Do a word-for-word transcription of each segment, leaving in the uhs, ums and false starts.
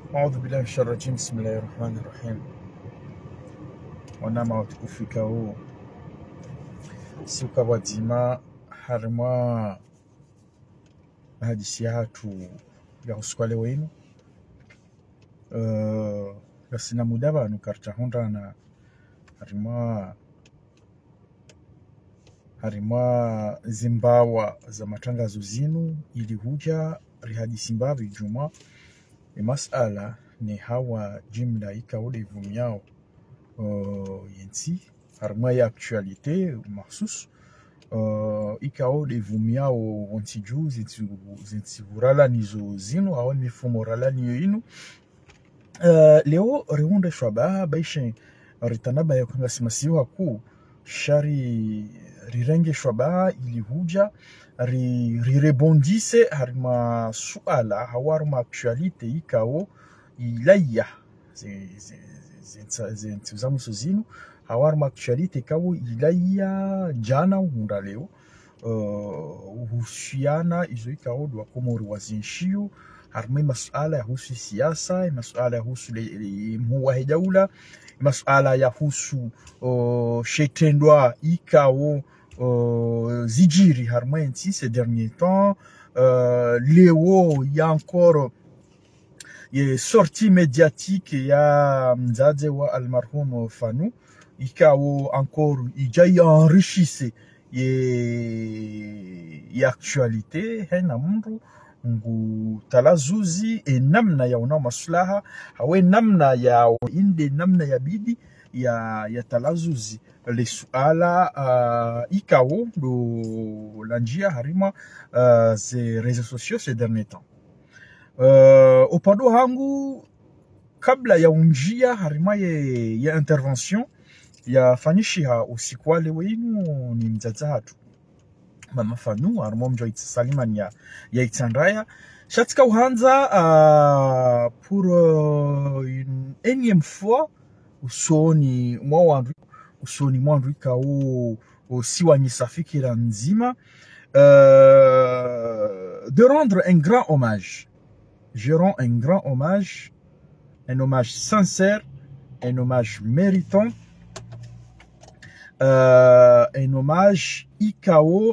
أعوذ بالله من الشر الرجيم بسم الله الرحمن الرحيم. Wanama watukufika huu siuka wadzima harima hadisi hatu ya uskwale wenu uh, gasina mudaba nukarta honda na harima harima zimbawa za matangazo zinu ili huja rihadisi mbavi juma e masala ni hawa jimla ikaode vumiao Uh, yensi harma ya actualité mahsus uh, ikao de vumiao ontiju zinti zinti vurala nizo zinu au mifumo rala niyo inu uh, leo reunde shwaba baishe ritanaba ya kanga simasiwa ku shari rirenge shwaba ili huja ri, ri rebondise harma suala hawarma actualité ikao ilaya zentuzamu sozinu hawarma actualité kawo ilaya jana hunda leo uh, uhusiana izo ikawo dwa komori wazinshio harma masuala ya husu siasa, masuala ya husu mhuwa hejaula, masuala ya husu uh, shetendwa ikawo uh, zijiri harma nti ces derniers temps uh, leo ya encore ye sortie médiatique ya mzaze wa almarhum Fanu ikawo encore ijai enrichisse ye ya actualité hena mundu ngu talazuzi e namna ya una maslaha hawe namna ya inde namna ya bidi ya ya talazuzi le suala uh, ikawo do lanjia harima uh, ze réseaux sociaux ces derniers temps. Uh, upado hangu kabla ya unjia harima ye, ya intervention ya fanishiha usikwale wenu ni mzazahatu mama Fanu harimo mjo itsalimani ya, ya itsandraya shatika uhanza uh, pour uh, une énième fois usoni mwa wandu usoni mwandu ikao usiwanyi safikira nzima uh, de rendre un grand hommage. Je rends un grand hommage, un hommage sincère, un hommage méritant, euh, un hommage ikao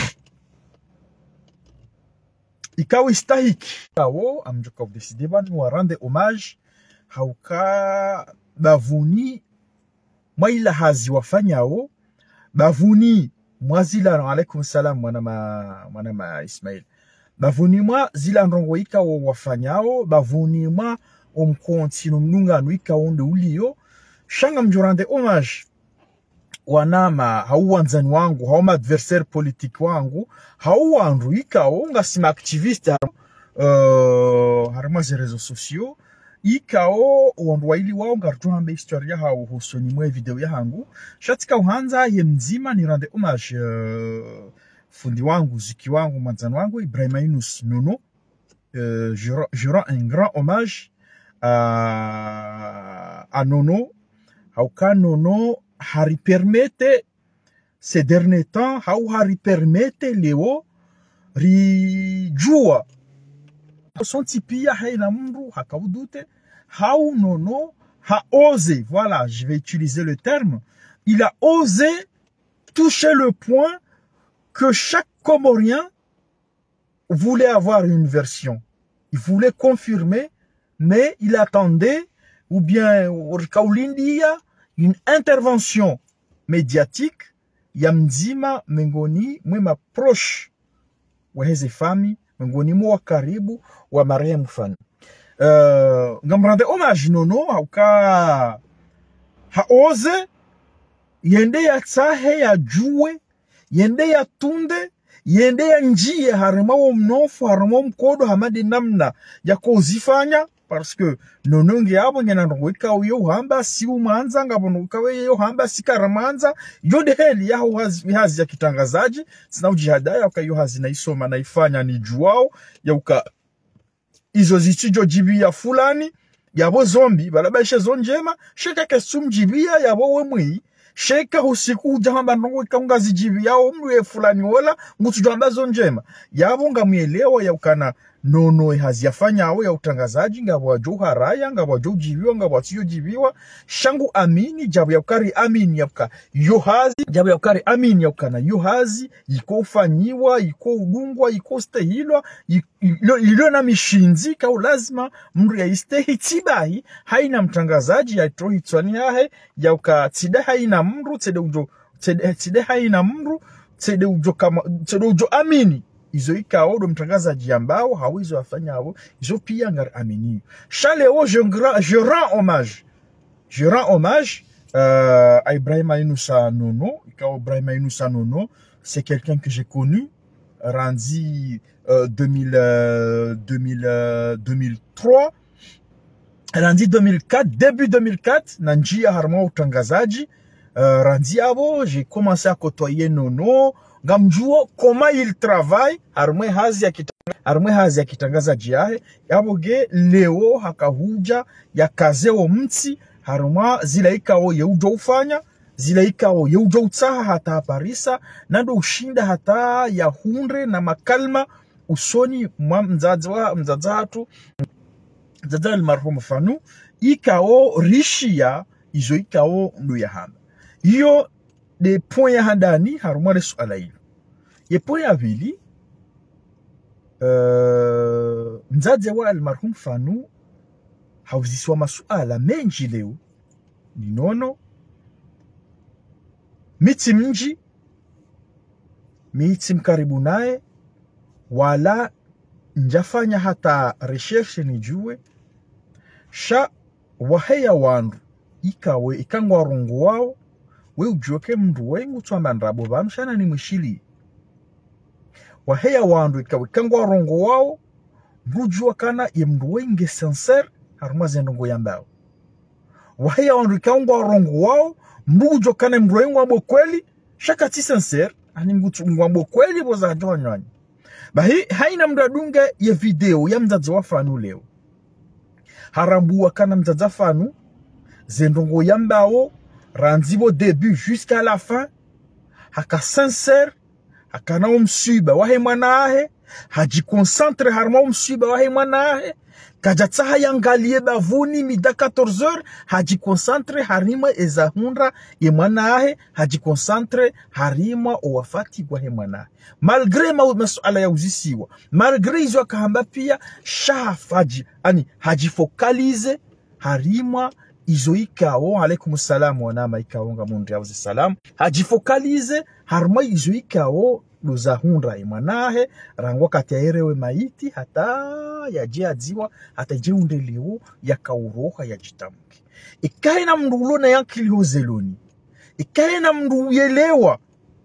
ikao istahiki ikao amjoka décidé ban nous rendre hommage hauka bavuni mwaila hazi wafanyao bavuni mwazila alaikum salam mwana ma mwana ma Ismail bavunimwa zila ndongo ika wo wafanyao bavunimwa omkontinu mnunga nuika onde uliyo shanga mjorande hommage wanama hauwanzani wangu hauma adversaire politique wangu hauwandu ika onga sima activiste uh, harima ze réseaux sociaux ika o wandu waili wao ngartuhambe historia hao husoni mwe video ya hangu shatika uhanza ye mzima ni rande hommage uh, fundi wangu ziki wangu manzani wangu Ibrahima Yunus Nono. euh, je, je rends un grand hommage à, à Nono hauka Nono hari permette ces derniers temps hau hari permette leo ri jua sonti pia haina mundu hakaudute hau Nono ha osé, voilà, je vais utiliser le terme, il a osé toucher le point que chaque Comorien voulait avoir une version. Il voulait confirmer, mais il attendait, ou bien une intervention médiatique. Yamzima mengoni mwema proche wa heze fami, mengoni mwa karibu wa marehemu Fanu. Uh, ngamrande hommage Nono hauka haoze yende ya tsahe ya juwe yende ya tunde yende ya njie harima wo mnofu harima mkodo hamadi namna ya kozifanya parce que Nono nge abo ngena ndwika uyo hamba si umanza ngabo kawe yo hamba sikaramanza yode heli ya hazi hazi ya kitangazaji sina ujihadaya ukayo hazi na isoma na ifanya ni juao ya uka izo zichijo jibia fulani yabo zombi balabashe zonjema sheka kesum jibia yabo wemwi sheka usiku ujamba nongo kaunga zijibi yao mwe fulani wala ngutu jamba zonjema yabo ngamuelewa ya ukana nono haziyafanya awe ya utangazaji ngabo wajo haraya ngabo wajo jibiwa ngabo wasiyo jibiwa shangu amini jabu ya ukari amini yapka yohazi jabu ya ukari amini yapka na yohazi yiko ufanyiwa yiko udungwa yiko stehilwa ilo, ilo na mishinzi kao lazima mru ya istehi tibahi haina mtangazaji ya itohi tuani hahe ya uka tide haina mru tide ujo tide, tide haina mru tide ujo kama tide ujo amini izo ikao do mtangazaji ambao hawizo afanya hao izo pia ngar amini chaleo je je rends hommage je rends hommage euh, à Ibrahima Inoussa Nono. Ikao Ibrahima Inoussa Nono, c'est quelqu'un que j'ai connu Randi euh, deux mille euh, deux mille euh, deux mille trois Randi deux mille quatre début deux mille quatre nanjia harma utangazaji euh, Randi abo j'ai commencé à côtoyer Nono ngamjua comment il travaille armwe hazi ya kitanga, armwe hazi ya kitangazaji yahe yaboge leo hakahuja ya kazeo mti harma zile ikao yeujo ufanya zile ikao yeujo utaha hata haparisa nando ushinda hata ya hundre na makalma usoni mwa mzazi wa mzazi hatu mzazi almarhum Fanu ikao rishia izo ikao ndo ya hamba hiyo de point ya handani harumwa suala hilo. Ye point ya vili uh, mzazi wa almarhum Fanu hauziswa masuala menji leo ni nono miti mji miti mkaribu nae wala njafanya hata recherche nijue sha waheya wandu ikawe ikangwa rungu wao we ujoke mndu wengu tuamba nrabo banu shana ni mwishili waheya wandu ikawe ikangwa rungu wao mrujua kana ye mndu wenge sincere haruma zendongo yambao waheya wandu ikangwa rungu wao mrujua kana mndu wengu wabo kweli shaka ti sincere ani mndu wabo kweli boza jonywani bahi haina mdadunga ye video ya mzazi wa Fanu leo harambuwa kana mzazi wa Fanu zendongo yambao ranzibo début jusqu'à la fin haka sincère haka na umsuba wahe mwanahe haji concentre harma umsuba wahe mwanahe kajatsaha yangalie bavuni mida quatorze heures haji concentre harima ezahundra ye mwanahe haji concentre harima owafati wahe mwanahe malgré masuala ya uzisiwa malgré izo akahamba pia shafaji ani haji focalize harima izo ikao alaikum salam wa nama ikao nga mundi ya uzi salam hajifokalize harma izo ikao luza hundra imanahe rangwa kati ya erewe maiti hata ya jia ziwa hata jeunde liu ya kauroha ya jitamuki ikahe na mndu ulona yankili hozeloni ikahe na mndu uyelewa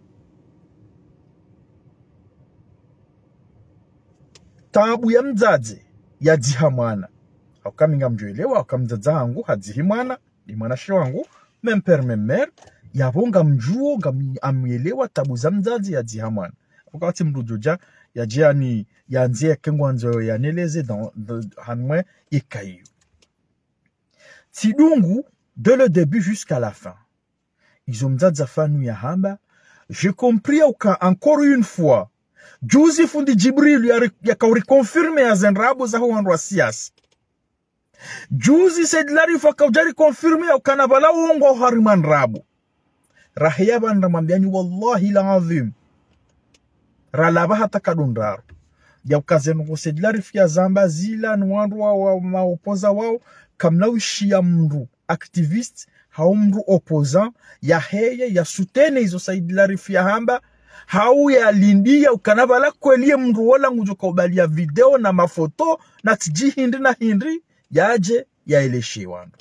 tabu ya mzaze ya jihamwana Aukaminga mjuelewa, aukamzaza hangu, hadzihi mwana, ni mwana shi wangu, memper memmer, yabonga mjuo, nga amwelewa tabu za mzazi ya dziha mwana. Wakati mrujoja, ya jia ni, ya nzia kengwa nzo ya neleze, hanmwe, ikayu. Tidungu, de le début jusqu'à la fin, izo mzaza Fanu ya hamba, j'ai compris auka, encore une fois, juzi fundi Jibril ya, ya kauri confirme ya zenrabo za huanru wa siasi. Juzi Said Larif akaujari konfirme ya ukanabala uongo hariman rabu. Rahiyaba ndamambiani wallahi la azim. Ralaba hata kadundaru. Ya ukazenu Said Larif ya zamba zila nwanru wa maopoza wao. Kamlawishi ya mru activist hao mru opposant ya heye ya sutene izo Said Larif ya hamba. Hau ya lindi ya ukanabala kwelie mru wala ngujoka ubali ya video na mafoto na tiji hindi na hindi. Yaje ya eleshi wandu.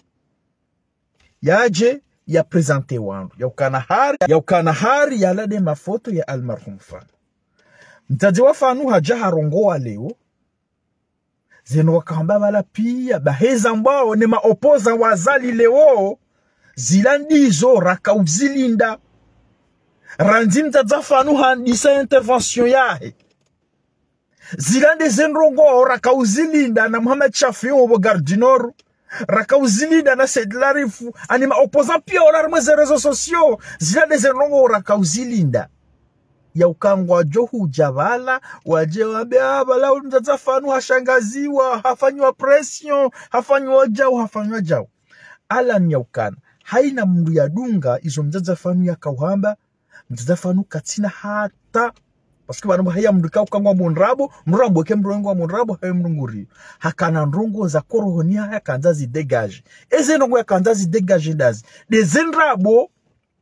Yaje ya prezante wandu. Ya ukanahari, ya ukanahari ya lade mafoto ya almarhum Fanu. Mtaji wa Fanu haja harongoa leo. Zeno wakamba wala pia. Baheza mbao ni maopoza wazali leo. Zilandizo raka uzilinda. Randi mtaji wa Fanu handisa intervention yahe. Zilande zenrongo raka uzilinda na Muhammad Shafi obo Gardinoru raka uzilinda na Said Larif anima opposant pia olarme ze réseaux sociaux zilande zenrongo raka uzilinda ya ukangwa johu javala waje wabe abala unzazafanu hashangaziwa hafanywa pression hafanywa jao hafanywa jao ala ni ya ukana haina mndu ya dunga izo mzazafanu ya kauhamba mzazafanu katina hata paske bana haya mndu ka ukangwa munrabo mrabo ke mrongo munrabo hayo mrunguri hakana ndrongo za korohonia haya kanzazi degage eze ndongo ya kanzazi degage ndazi dezenrabo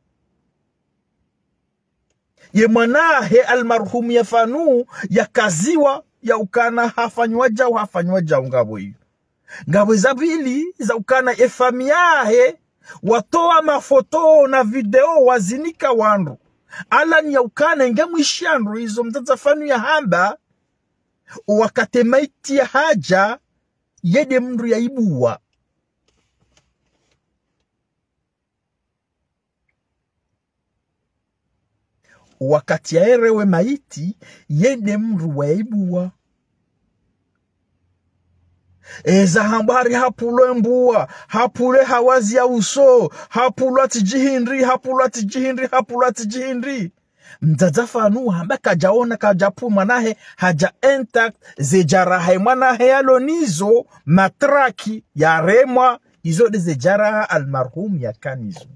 ye mwanahe almarhum ya fanu ya kaziwa ya ukana hafanywa jao hafanywa jao ngabo hiyo ngabo za pili za ukana efamiahe watoa mafoto na video wazinika wandu ala ni ya ukana ngemwishandu izo mzazafanu ya hamba wakatemaiti ya haja yede mndu ya ibuwa wakati ya erewe maiti yende mndu wa ibuwa eza hambari hapule mbuwa hapule hawazi ya uso hapule atijihindri hapule atijihindri hapule atijihindri mzazafanu hamba kajaona kajapu manahe haja intact zejaraha manahe yalonizo matraki ya remwa izo de zejaraha almarhum ya kanizo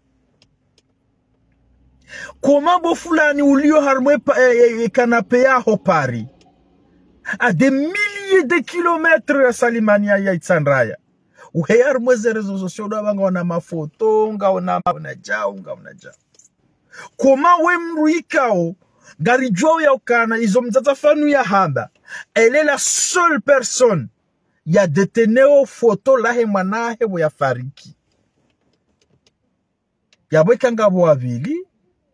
komabo fulani ulio harmwe e, e, kanape ya hopari a des milliers de kilomètres ya Salimania ya Itsandraya uheyar mweze rezo sosio wanga wana mafoto nga wana wana jao nga wana jao koma we mruikao gari jwao ya ukana izo mzazafanu ya hamba elle est la seule personne ya deteneo foto lahe mwanahe ya fariki ya bweka nga wavili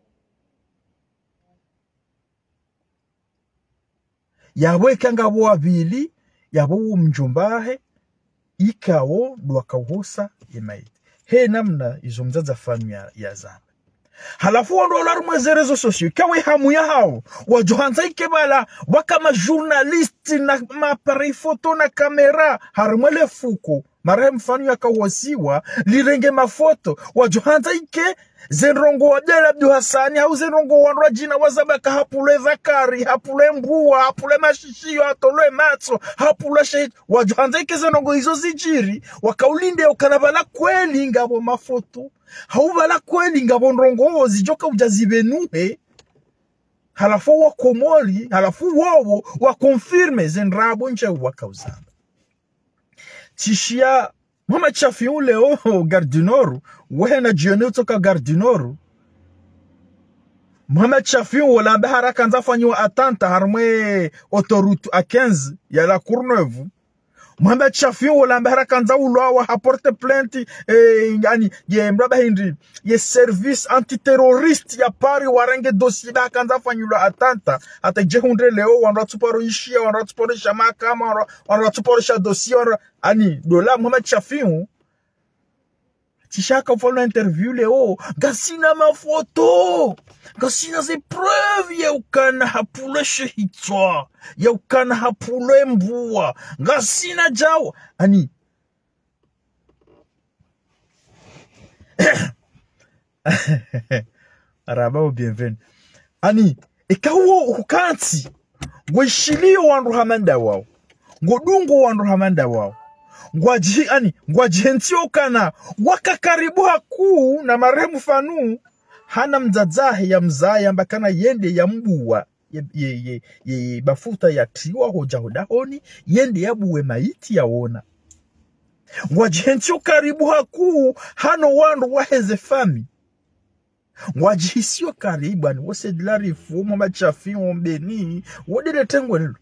yawe kanga wabili yabo mjumbahe ikawo dwakauhosa yemaiti he namna izo mzazafanu ya, ya zamba halafu wando alarumweze rezo sosio kawe hamu ya hao wajohanza ikebala wakama journalisti na maapari foto na kamera harumwele fuko marahe mfanu ya kawasiwa lirenge mafoto wajohanza ike zenrongo wadela Abdu Hasani hau zenrongo wanwa jina wazabaka hapule zakari hapule mbuwa hapule mashishio hatolwe matso hapule shahid wajohanza ike zenrongo hizo zijiri wakaulinde ukanabala kweli ngabo mafoto hau bala kweli ngabo nrongo zijoka ujazibenuhe halafu wakomoli halafu wawo wakonfirme zenrabo nche wakauzamba tishia Mama chafi ule oh Gardinoru wena jioni utoka Gardinoru Mama chafi wala ambe haraka nza fanywa atanta harmwe autoroute a quinze ya la Courneuve Mama chafi wala ambe haraka nza ulwa haporte plainte eh yani ye mraba hindi ye service antiterroriste ya pari warenge dossier ba kanza fanywa atanta ata jehundre leo wanra tuparo ishia wanra tuparo shamaka wanra wanra tuparo sha dossier wanra ani dola Muhammad Shafiu tishaka follow interview leo gasina mafoto gasina ze preuve ya ukana hapule shehitwa ya ukana hapule mbuwa gasina jao ani araba bienvenue ani ikawo ukanti ngwishilio wandu hamanda wao ngodungo wandu hamanda wao ngwaji ani ngwajentio kana wakakaribu hakuu na marehemu fanu hana mzazahe ya mzaya mbakana yende ya mbuwa ye, ye, ye, ye bafuta ya tiwa hoja hodahoni yende ya buwe maiti ya wona ngwajentio karibu hakuu hano wandu waheze fami ngwajihisio karibu ani wose dilarifu mama chafi mbeni wodele tengwe nilo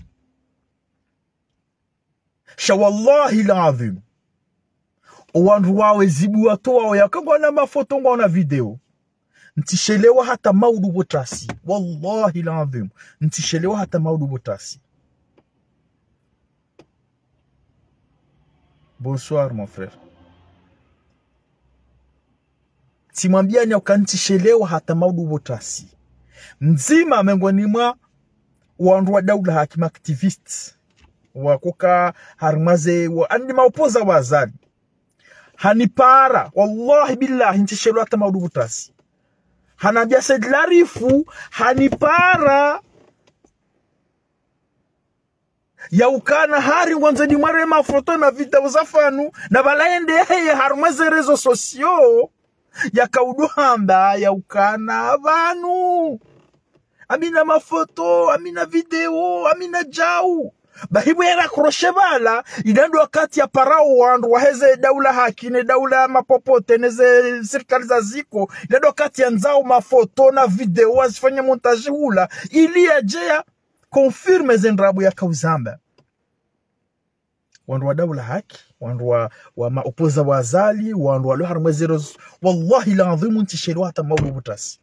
shawallahi lazim wandu wawe zibu watu wawe yakangwa na mafoto ngwa na video ntishelewa hata maudu botasi wallahi lazim ntishelewa hata maudu botasi. Bonsoir mon frère. Timwambia ni ukantishelewa hata maudu botasi mzima mengoni mwa wandu wa daula hakim activists wakuka harmaze wa andi maupoza wazali hanipara wallahi billahi ntishelewa hata maudu botasi hanambia sedlarifu hanipara ya ukana hari wanzani mware mafoto na video za fanu na balaende heye harumeze rezo sosio ya kauduhamba ya ukana abantu amina mafoto amina video amina jau bahibu era kroshe bala idando wakati ya parao wandu waheze daula hakine daula mapopote neze serikali za ziko idando wakati ya nzao mafoto na video wazifanya montaji hula ili ya jea confirme zendrabu ya kauzamba wandu wa daula haki wandu wa, wa maopoza wazali wandu wa luhar mwezeroz wallahi la adhimu ntishiru hata maulu butasi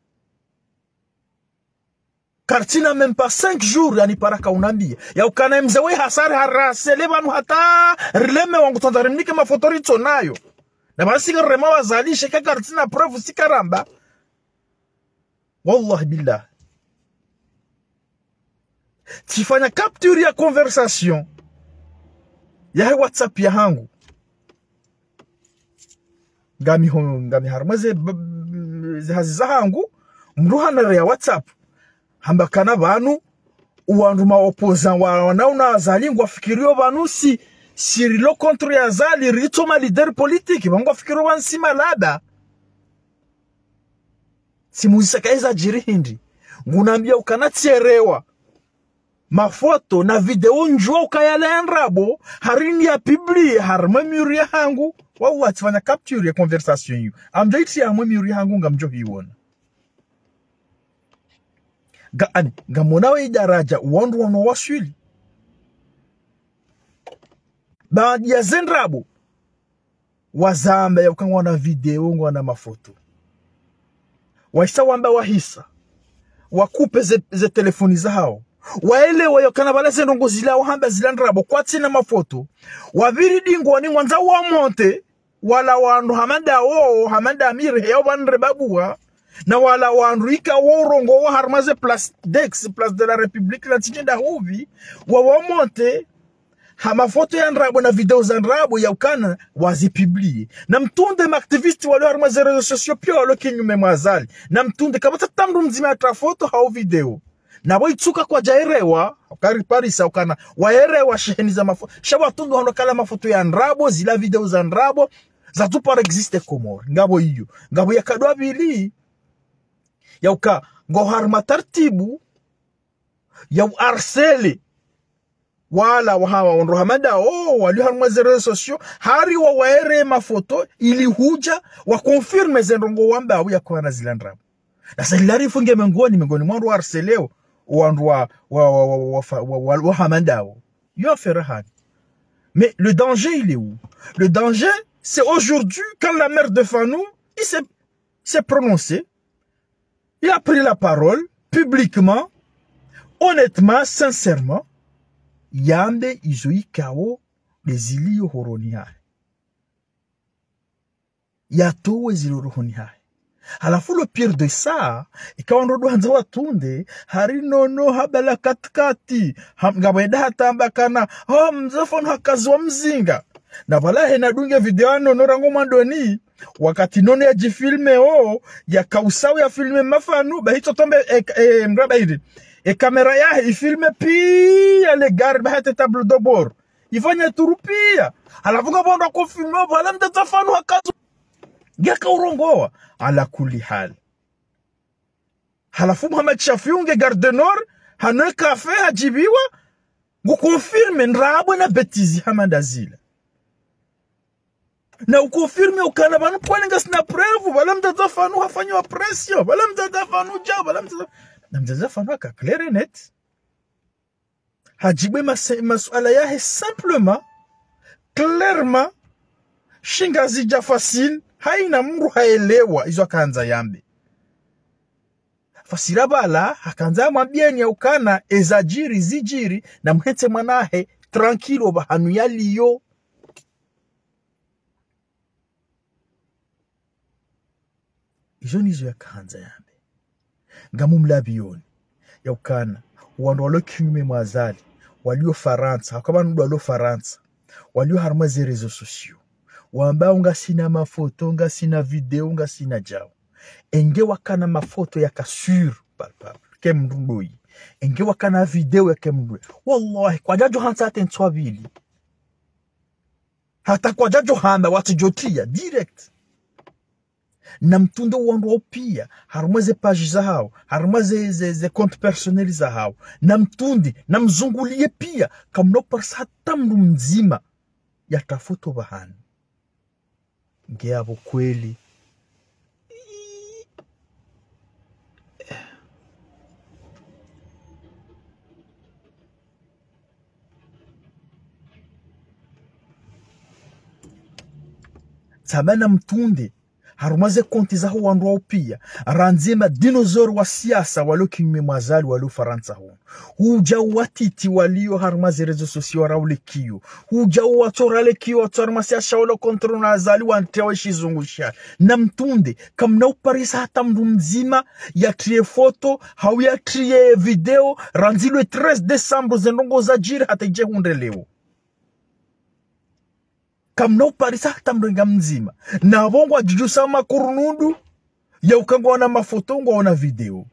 kartina même pas cinq jours yani paraka unambia ya ukana mzewe hasari harasele banu hata rileme wangu tandarimnike mafotori tonayo na basi rema wazali sheka kartina preuve sikaramba wallahi billah tifanya capture ya conversation ya WhatsApp ya hangu ngami ho ngami harmaze haziza hangu mruhana ya WhatsApp hamba kana banu uwandu ma opposant wa wanauna azalingwa fikirio banu si sirilo contre ya zali rito ma leader politique bango fikirio bansi malada si muzisakaiza jiri hindi ngunambia ukanatierewa mafoto na video njua ukayala nrabo harini ya publie harma muri ya hangu wawu atifanya capture ya conversation yu amjo iti ya harma muri ya hangu ngamjo hiwona ga ani ngamonawe idaraja uwandu wano waswili baadi ya zenrabo wazamba ya ukangwa na video ngwa na mafoto waisa wamba wahisa wakupe ze, ze telefoni za hao waele wayo kana balase ndongo zila wahamba zila ndrabo kwa tina mafoto wabiri dingo ni mwanza wa monte wala wandu hamanda wo hamanda amire ya banre babua na wala wandu ika worongo wa harmaze place dex place de la République la tinda huvi wa wa monte hama foto ya ndrabo na video za ndrabo ya ukana wazipublie na mtunde maaktivisti wale harmaze rezo sosio pio walo kinyume mwazali na mtunde kabata tamdu mzima atra foto hao video na waitsuka kwa jairewa kari parisa ukana waerewa sheheni za mafoto shawa tundu hono kala mafoto ya ndrabo zila video za ndrabo za tu par existe komor ngabo iyo ngabo ya kadwa bili ya uka ngohar matartibu ya arsele wala wahawa onro hamada oh wali harma zere sosio hari wa waere mafoto ili huja wa confirme zenrongo wamba au ya kwa zila ndrabo na salari funge mengoni mengoni mwandu arseleo wandu wa wa wa wa wa wa hamandao yo ferahani. Mais le danger il est où? Le danger c'est aujourd'hui quand la mère de Fanou il s'est s'est prononcé, il a pris la parole publiquement, honnêtement, sincèrement, yambe izoi kao les ilio horonia yato wezilo horonia. Halafu le pire de ça, ikawa ndo duanza watunde, hari nono habala katikati, ngabweda hatamba kana, oh mzafonu hakazi wa mzinga. Na wala hena dunge video nono rango mandoni, wakati nono ya jifilme o, ya kausawe ya filme mafanu, bahito tombe e, e, mgraba hidi. E kamera ya ifilme pia le gari bahate tablo do bor. Ifanya turu pia. Halafu ngabwenda kufilme o, wala mtazafonu hakazi Gaka urongoa ala kuli hal. Halafu Muhammad Shafiunge Garde Nord hanoe kafe hajibiwa ngu confirme nrabo na betizi hamanda zila. Na ukonfirme ukana banu kwa nga sina preuve wala mtazafanu hafanyo pression wala mtazafanu jao wala mtazafanu na mtazafanu haka clair et net. Hajibwe masuala yahe simplement clairement shingazi ja facile haina mru haelewa izo kanza yambe. Fasirabala hakanza mwambieni ya ukana ezajiri zijiri na mhete mwanahe tranquilo bahanu yaliyo. Izo nizo ya kanza yambe. Ngamu mlabioni ya ukana wando walo kinyume mwazali walio Faransa hakaba nudu walo Faransa walio harmaze rezo sosio wamba unga sina mafoto, unga sina video, unga sina jao. enge wakana mafoto ya kasur palpable kemndoi enge wakana video ya kemndoi wallahi kwa jajo hansa tenswabili hata kwa jajo handa watijotia direct na mtundo wandu pia harumaze page za hao harumaze ze, ze compte personnel za hao na mtundi na mzungulie pia kamno parsa hata mndu mzima yatafuto bahani ngeabo kweli sabana mtunde harumaze konti za wandu wao pia ranzima dinosaur wa siasa walio kinyume mwazali walio Faransa hon huja watiti walio harumaze rezo sosio raule kio huja watorale kio watormasi ashaolo kontro na azali wantewa shizungusha na mtunde kamna uparisa hata mndu mzima ya trie foto hau ya trie video ranzilwe treize Desembre zenongo za jiri hata ije hunde leo kamna uparisa hata mrenga mzima na bongo ajujusa makurunundu ya ukangwa na mafoto ngwa na video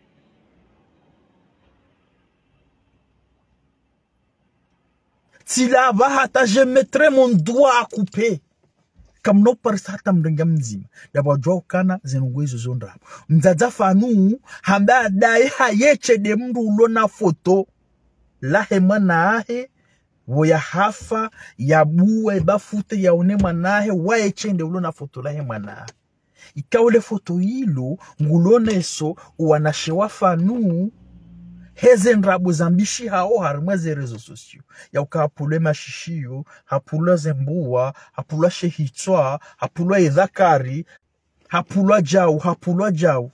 tila va hata je mettrai mon doigt à couper kamna uparisa hata mrenga mzima ya bajwa ukana zenongo hizo zonda mzaza fanu hamba dai hayeche de mndu ulo na foto lahe manahe woya hafa ya buwe bafute ya one manahe wae chende ulo na foto lahe manahe ikaule foto hilo ngulone eso uwanashewa fanu heze nrabu zambishi hao harimweze rezo sosio ya uka hapule mashishio hapula zembuwa hapula shehitwa hapula idhakari hapula jau hapula jau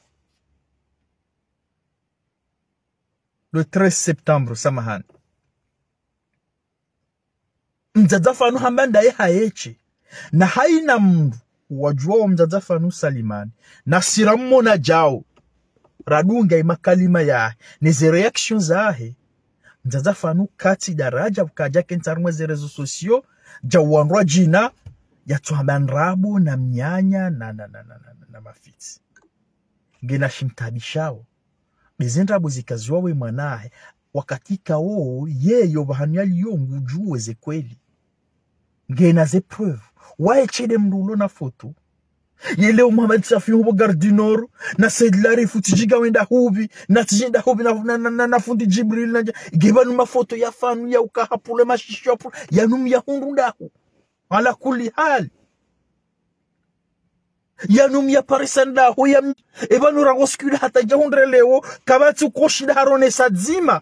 le treize Septembre samahani mzadzafanu hambanda ye haeche na haina mndu wajua wa mzadzafanu Salimani na siramu na jao radunga imakalima ya neze reactions ahe mzadzafanu kati daraja ukaja kentarumwe zerezo sosio jawanrwa jina ya tuhabanrabu na mnyanya na na na na na, na mafiti ngena shimtabishao bezendrabu zikaziwa we mwanahe wakatika o yeyo bahanyali yo ngujuwe ze kweli ngena ze preuve wae chede mrulo na foto yeleo Mohamed Safi hubo Gardinor na Said Larif utijiga wenda hubi na tijinda hubi na, na, na, na, na fundi Jibril na geba numa foto ya fanu ya ukahapule mashishopu ya numi ya hundu ala kuli hali ya numi ya parisanda ho ya eba nurangoskule hata jahundre leo kabati ukoshida harone sadzima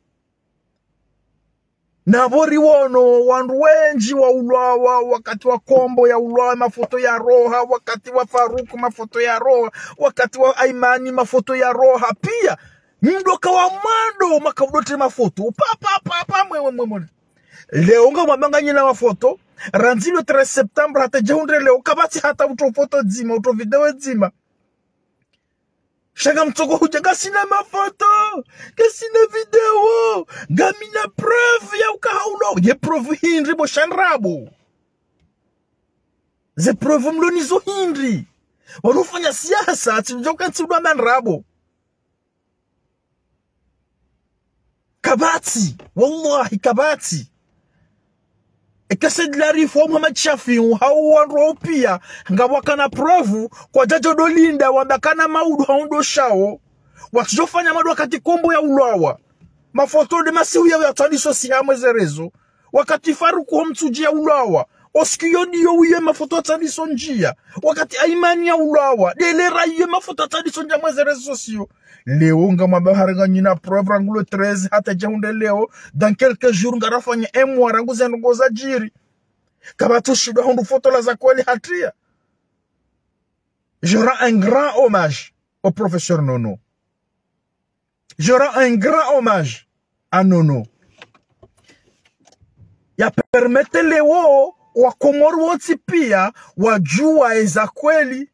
na bori wono wandu wenji wa ulawa wakati wa kombo ya ulawa mafoto ya roha wakati wa Faruku mafoto ya roha wakati wa Aimani mafoto ya roha pia mdoka wa mando makaudote mafoto papa papa mwe mwe mwe leo nga mwamanganye na mafoto ranzilo treize Septembre hata jahundre leo kabati hata uto foto zima uto video zima shanga mtoko huja gasina mafoto gasina video gamina preuve ya ukahaulo ye preuve hindri bo shanrabo ze preuve mlonizo hindri wanufanya siasa atijoka ntsidwa manrabo kabati wallahi kabati Said Larif wa Mohamed Safi hao wanro pia ngawakana preuve kwa jajo dolinda wabakana maudu haundo shao watujofanya madu wakati kombo ya ulawa mafoto de masihu ya yataniso sihamwe zerezo wakati Faruku wa mtujia ulawa oskiyo diyo uye mafoto ataniso njia wakati Aimani ya ulawa delera uye mafoto ataniso njia mwezerezo sio leo nga mabaharenga nyina preuve rangulo treize hata jahunde leo dans quelques jours ngarafanya emu warangu zenongo za jiri kabatu shidwa hundu foto la za kweli hatria. Je rends un grand hommage au professeur Nono. Je rends un grand hommage à Nono. Ya permete leo wa Komoro wote pia wajua eza kweli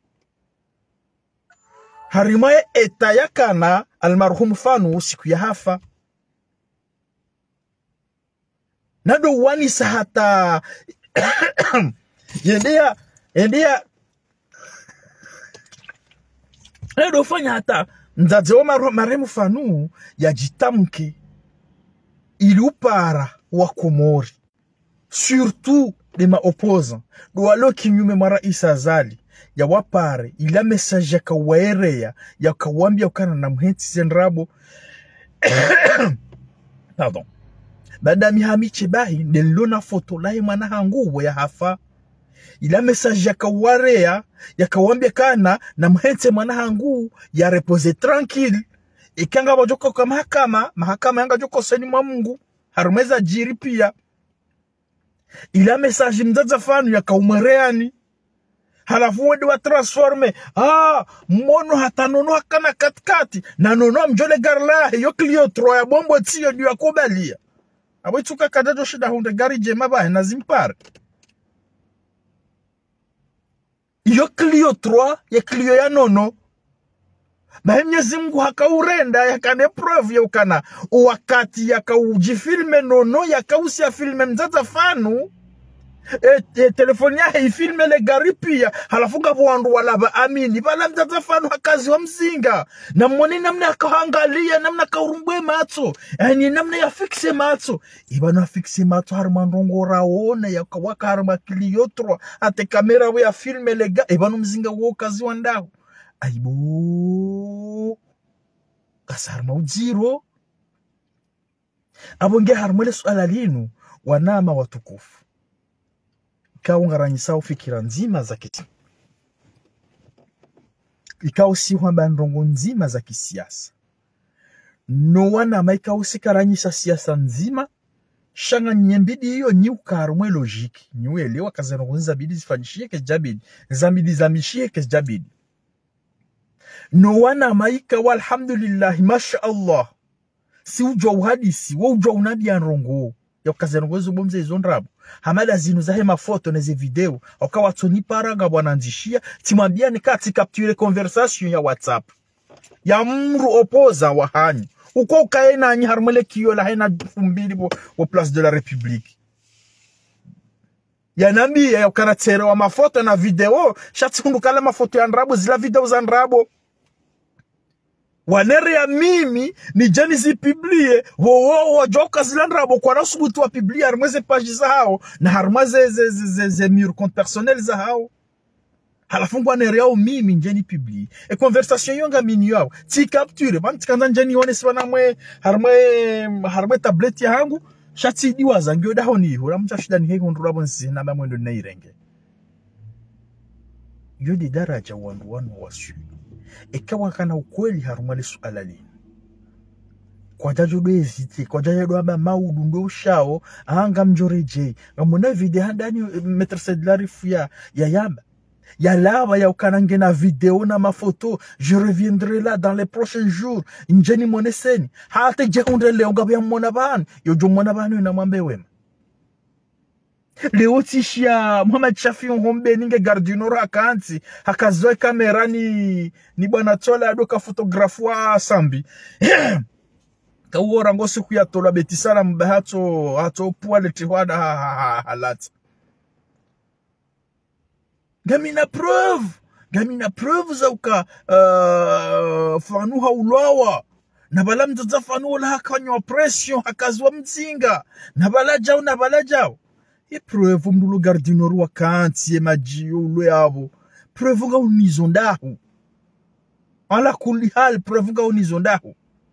harimaye etayakana almarhum fanu siku ya hafa nado wani sahata yendea yendea Edo fanya hata mzazi wa maremu fanu ya jitamke ilupara wa Komori. Surtout de ma opposant. Do alo kinyume mara Isa Zali. Ya wapare ila message ya kawaerea ya kawambia ukana na mhenti zenrabo. Pardon. Bada mihami chebahi nelona foto lahi mana hangu ya hafa. Ila message ya kawaerea ya kawambia kana na mhenti mana hangu ya repose tranquille. Ikanga wajoko kwa mahakama. Mahakama yanga joko seni mwa Mungu. Harumeza jiri pia. Ila message mzaza fanu ya kaumareani. Halafu wende wa transforme. Ah, mono hata nono hakana katikati. Na nono mjole garlahe. Yo klio troya bombo tiyo diwa kubalia. Abo ituka kadajo shida hunde gari jema bahe na zimpare. Yo klio troya ya klio ya nono. Bahe Mwenyezi Mungu hakaurenda ya kane prove ya ukana. Wakati ya kaujifilme nono ya kausi ya filme mzaza fanu. E, e, telefoni ya hii filme le gari pia. Halafunga wandu walaba amini. Bala mzaza fanu hakazi wa mzinga. Na mwone namna ya kahangalia. Namna kaurumbwe mato. Yani namna ya fixe mato. Ibana fixe mato harumandongo raona. Ya kawaka harumakili yotro. Ate kamera we ya filme le gari. Ibana mzinga uo kazi wandahu. Aibo. Kasa haruma ujiro. Abonge harumele suala linu. Wanama watukufu. Ikawa ungaranyisao fikira nzima za kiti. Ikawa si huamba ndongo nzima za kisiasa. No wana maika usikaranyisa siasa nzima. Shanga nyembidi hiyo nyi ukarumwe logiki. Nyi uelewa kazi ndongo nza bidi zifanyishie kes jabidi. Zambidi zamishie kes jabidi. No wana maika walhamdulillah masha Allah. Si ujwa uhadisi. Wa ujwa unabi ya ndongo. Ya kazi ndongo nzo bomze izondrabu. Hamada zinu zahe mafoto neze video. Oka watoni paranga wananzishia. Timambia ni kati capture conversation ya WhatsApp. Ya mru opoza wa hanyu. Uko ukaena anyi harumele kiyo la hena fumbili wa Place de la République. Ya nambi ya ukanatere wa mafoto na video. Shati kundu kala mafoto ya ndrabo zila video za ndrabo. Wanere ya mimi ni jani zi piblie wowo wajoka zilandrabo kwa nasubutu wa piblie harumweze page za hao na harumweze ze ze ze ze mur compte personnel za hao halafungu wanere yao mimi njeni piblie e conversation yonga mini yao ti capture bam tikanda njeni yone sibana mwe harumwe harumwe tablet ya hangu shati diwa zangyo da honi hura mchashida ni hego ndurabo nsi na mwendo na irenge yodi daraja wandu wanu wasu. Ikawa kana ukweli harumali suala li. Kwa jajo do ezite, kwa jajo do aba maudu ndo ushao, ahanga mjoreje. Ngamona vide handani metre sedlarifu ya ya yamba. Ya lava ya ukanange na video na mafoto. Je reviendrai là dans les prochains jours. Njeni moneseni. Hate je undre leo gabi ya mwona bani. Yo jo mwona bani na mwambe wema. Leo tishia Muhammad Shafi Ngombe ninge gardino rakanti hakazoe kamera ni ni bwana tola adoka fotografu wa sambi kawora ngosi kuyatola betisana mbahato hato puale tihwada halati gamina preuve gamina preuve za uka uh, fanu haulawa na bala mzaza fanu la hakanywa pression hakazwa mzinga na bala jao na bala jao. E preuve mdulu gardino ruwa kanti e majiyo ulo yabo. Preuve nga unizondahu. Ala kuli hal preuve nga unizondahu.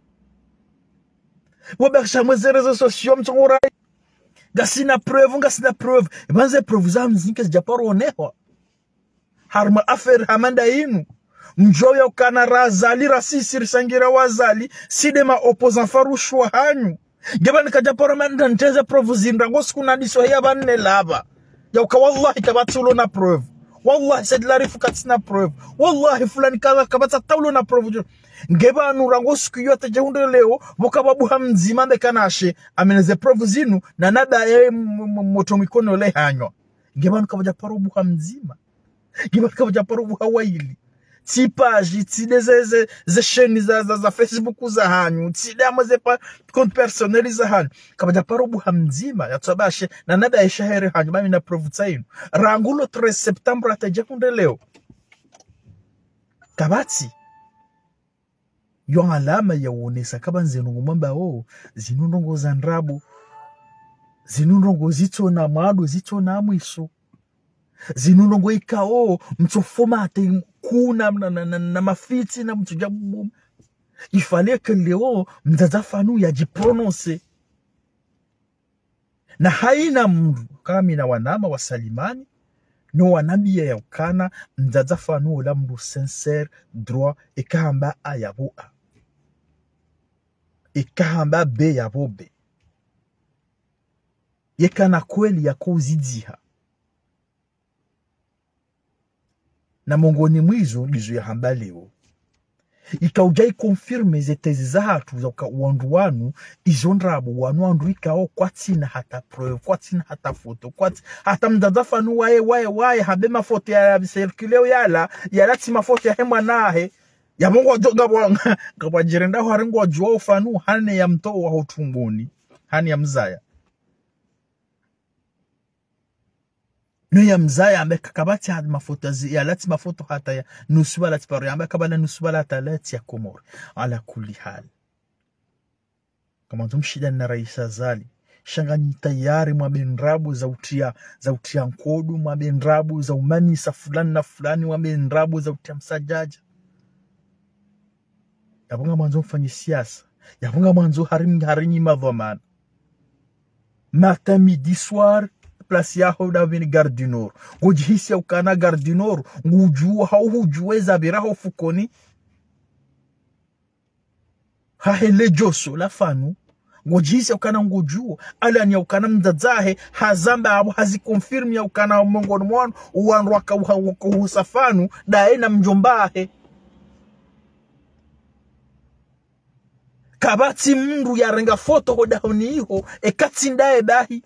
Wabakisha mweze rezo sosyo mtongora. Gasina preuve nga sina preuve. Ebanze preuve za mzinke zijaparo onewa. Harma afer hamanda inu. Mjoya ukana razali rasisi risangira wazali. Sidema opozan farushwa hanyu. Gabani kajaporo manda nteze preuve zinda siku na diso ya banne laba ya uka wallahi kabatulo na preuve wallahi sedlarifu katsina preuve wallahi fulani kaza kabata taulo na preuve ngeba nurango siku yote jehunde leo boka babu hamzima bekanashe ameneze preuve zinu na nada ye moto mikono le hanyo ngeba nukabaja paro buha mzima ngeba nukabaja paro buha waili ti page ti ze ze chaîne za za, za Facebook za hanyu ti dama ze pa compte personnel za hanyu kabaja parobu hamzima ya tabashe na nada ya shahere hanyu mami na preuve tsainu rangulo treize septembre ataje kunde leo kabati yo alama ya uonesa kaba nzenongo mwamba o zinundongo za ndrabo zinundongo zito na maado zito na mwiso zinundongo ikao mtofoma ate kuna na, na, na, na mafiti na mtujabu il fallait que leo mzazafanu ya jiprononce na haina mdu kama na wanama wa Salimani no wanambia ya ukana mzazafanu la mdu sincere droit ekahamba ayabo a ekahamba be yabo be yekana kweli ya kuzidiha na mongoni mwizo lizo ya hamba leo ikaujai confirme zetezi za hatu za wandu wanu izondrabu wanu wandu ikao kwa tina hata preuve kwa tina hata foto kwa tina hata mdadafanu wae wae wae habe mafoto ya circuleo yala yala ti mafoto ya hemwa nahe ya mungu wajoga wanga kwa jirenda haringu wajua ufanu hane ya mto wa hotumboni hane ya mzaya no ya mzaya ambe kakabati hadi mafoto ya lati mafoto hata ya nusuba lati paro ambe kabala nusuba lati lati ya Komori ala kuli hali kama tumshida na Raisa Zali shangani tayari mwabendrabu za utia za utia nkodu mwabendrabu za umanisa fulani na fulani mwabendrabu za utia msajaja yabunga mwanzo mfanyi siasa yabunga mwanzo harini harini madhamana matin midi soir place yaho da vini Gare du Nord ngujihisi ya ukana Gare du Nord ngujua hau hujueza biraho fukoni hahele joso la fanu ngujihisi ya ukana ngujua alani ya ukana mdadzahe hazamba abu hazi confirm ya ukana mongoni mwanu uwanu waka uhusafanu daena mjombahe kabati mndu ya renga foto hoda honi iho ekati ndae bahi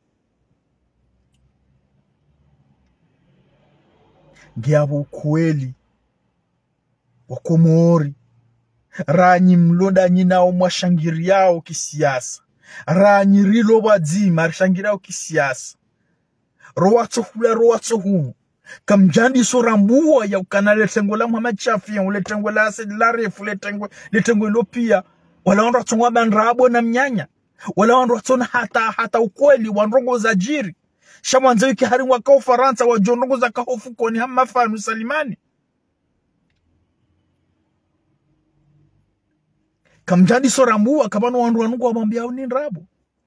Giabo kweli wa Komori ranyi mlonda nyina umashangiri yao kisiasa ranyi rilo wadzima rishangiri yao kisiasa rowato hula rowato huu kamjandi sorambuwa ya ukana letengo la Muhammad Shafi uletengo la Asad Larif uletengo letengo ilopia wala wandu watongwa bandrabo na mnyanya wala wandu watona hata hata ukweli wanrongo za jiri shamanza wiki hari waka Ufaransa wa jonongo za kahofu koni hama fanu Salimani kamjandi sorambuwa kabano wandu wanungu wa mambia uni nrabu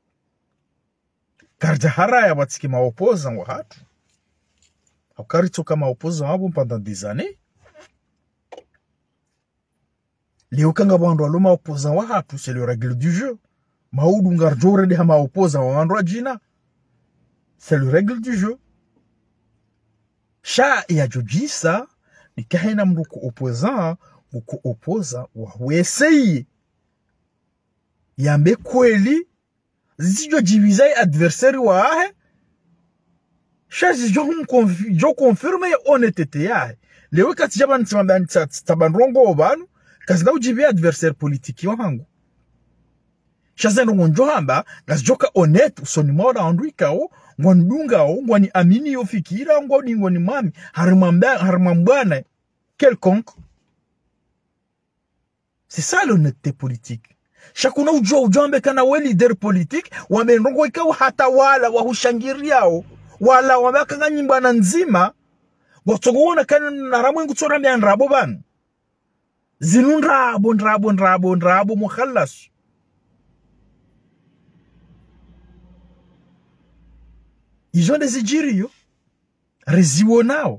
karja haraya watiki maopoza wa hatu hakari toka maopoza wabu pendant des années leo kanga wandu waloma opoza wa hatu c'est le règle du jeu maudu ngarjore de hama opoza wa wandu wa jina c'est le règle du jeu. Sha ya jujisa ni kahena mruku opposant muku opposa wa weseye yambe kweli zijo jibizai adversaire wa ahe sha zijo jo confirme ya honnêteté yahe lewe kati jaban tabanrongo obanu kazi na ujibi adversaire politiki wa hangu shazeno ngonjo hamba gazijoka honnête usoni moda andui kao ngwandunga o ngwani amini yo fikira ngwani ngwani mami harimamba harimambana quelconque. C'est ça l'honnêteté politique. Shakuna ujo ujambe kana we leader politique wamenrongo ikawa hata wala wahushangiriao wala wabaka nyimba na nzima watogona kana naramwe ngutsora mya nrabo bana zinunrabo nrabo nrabo nrabo mukhallas ils ont des ijiriyo reziwo nao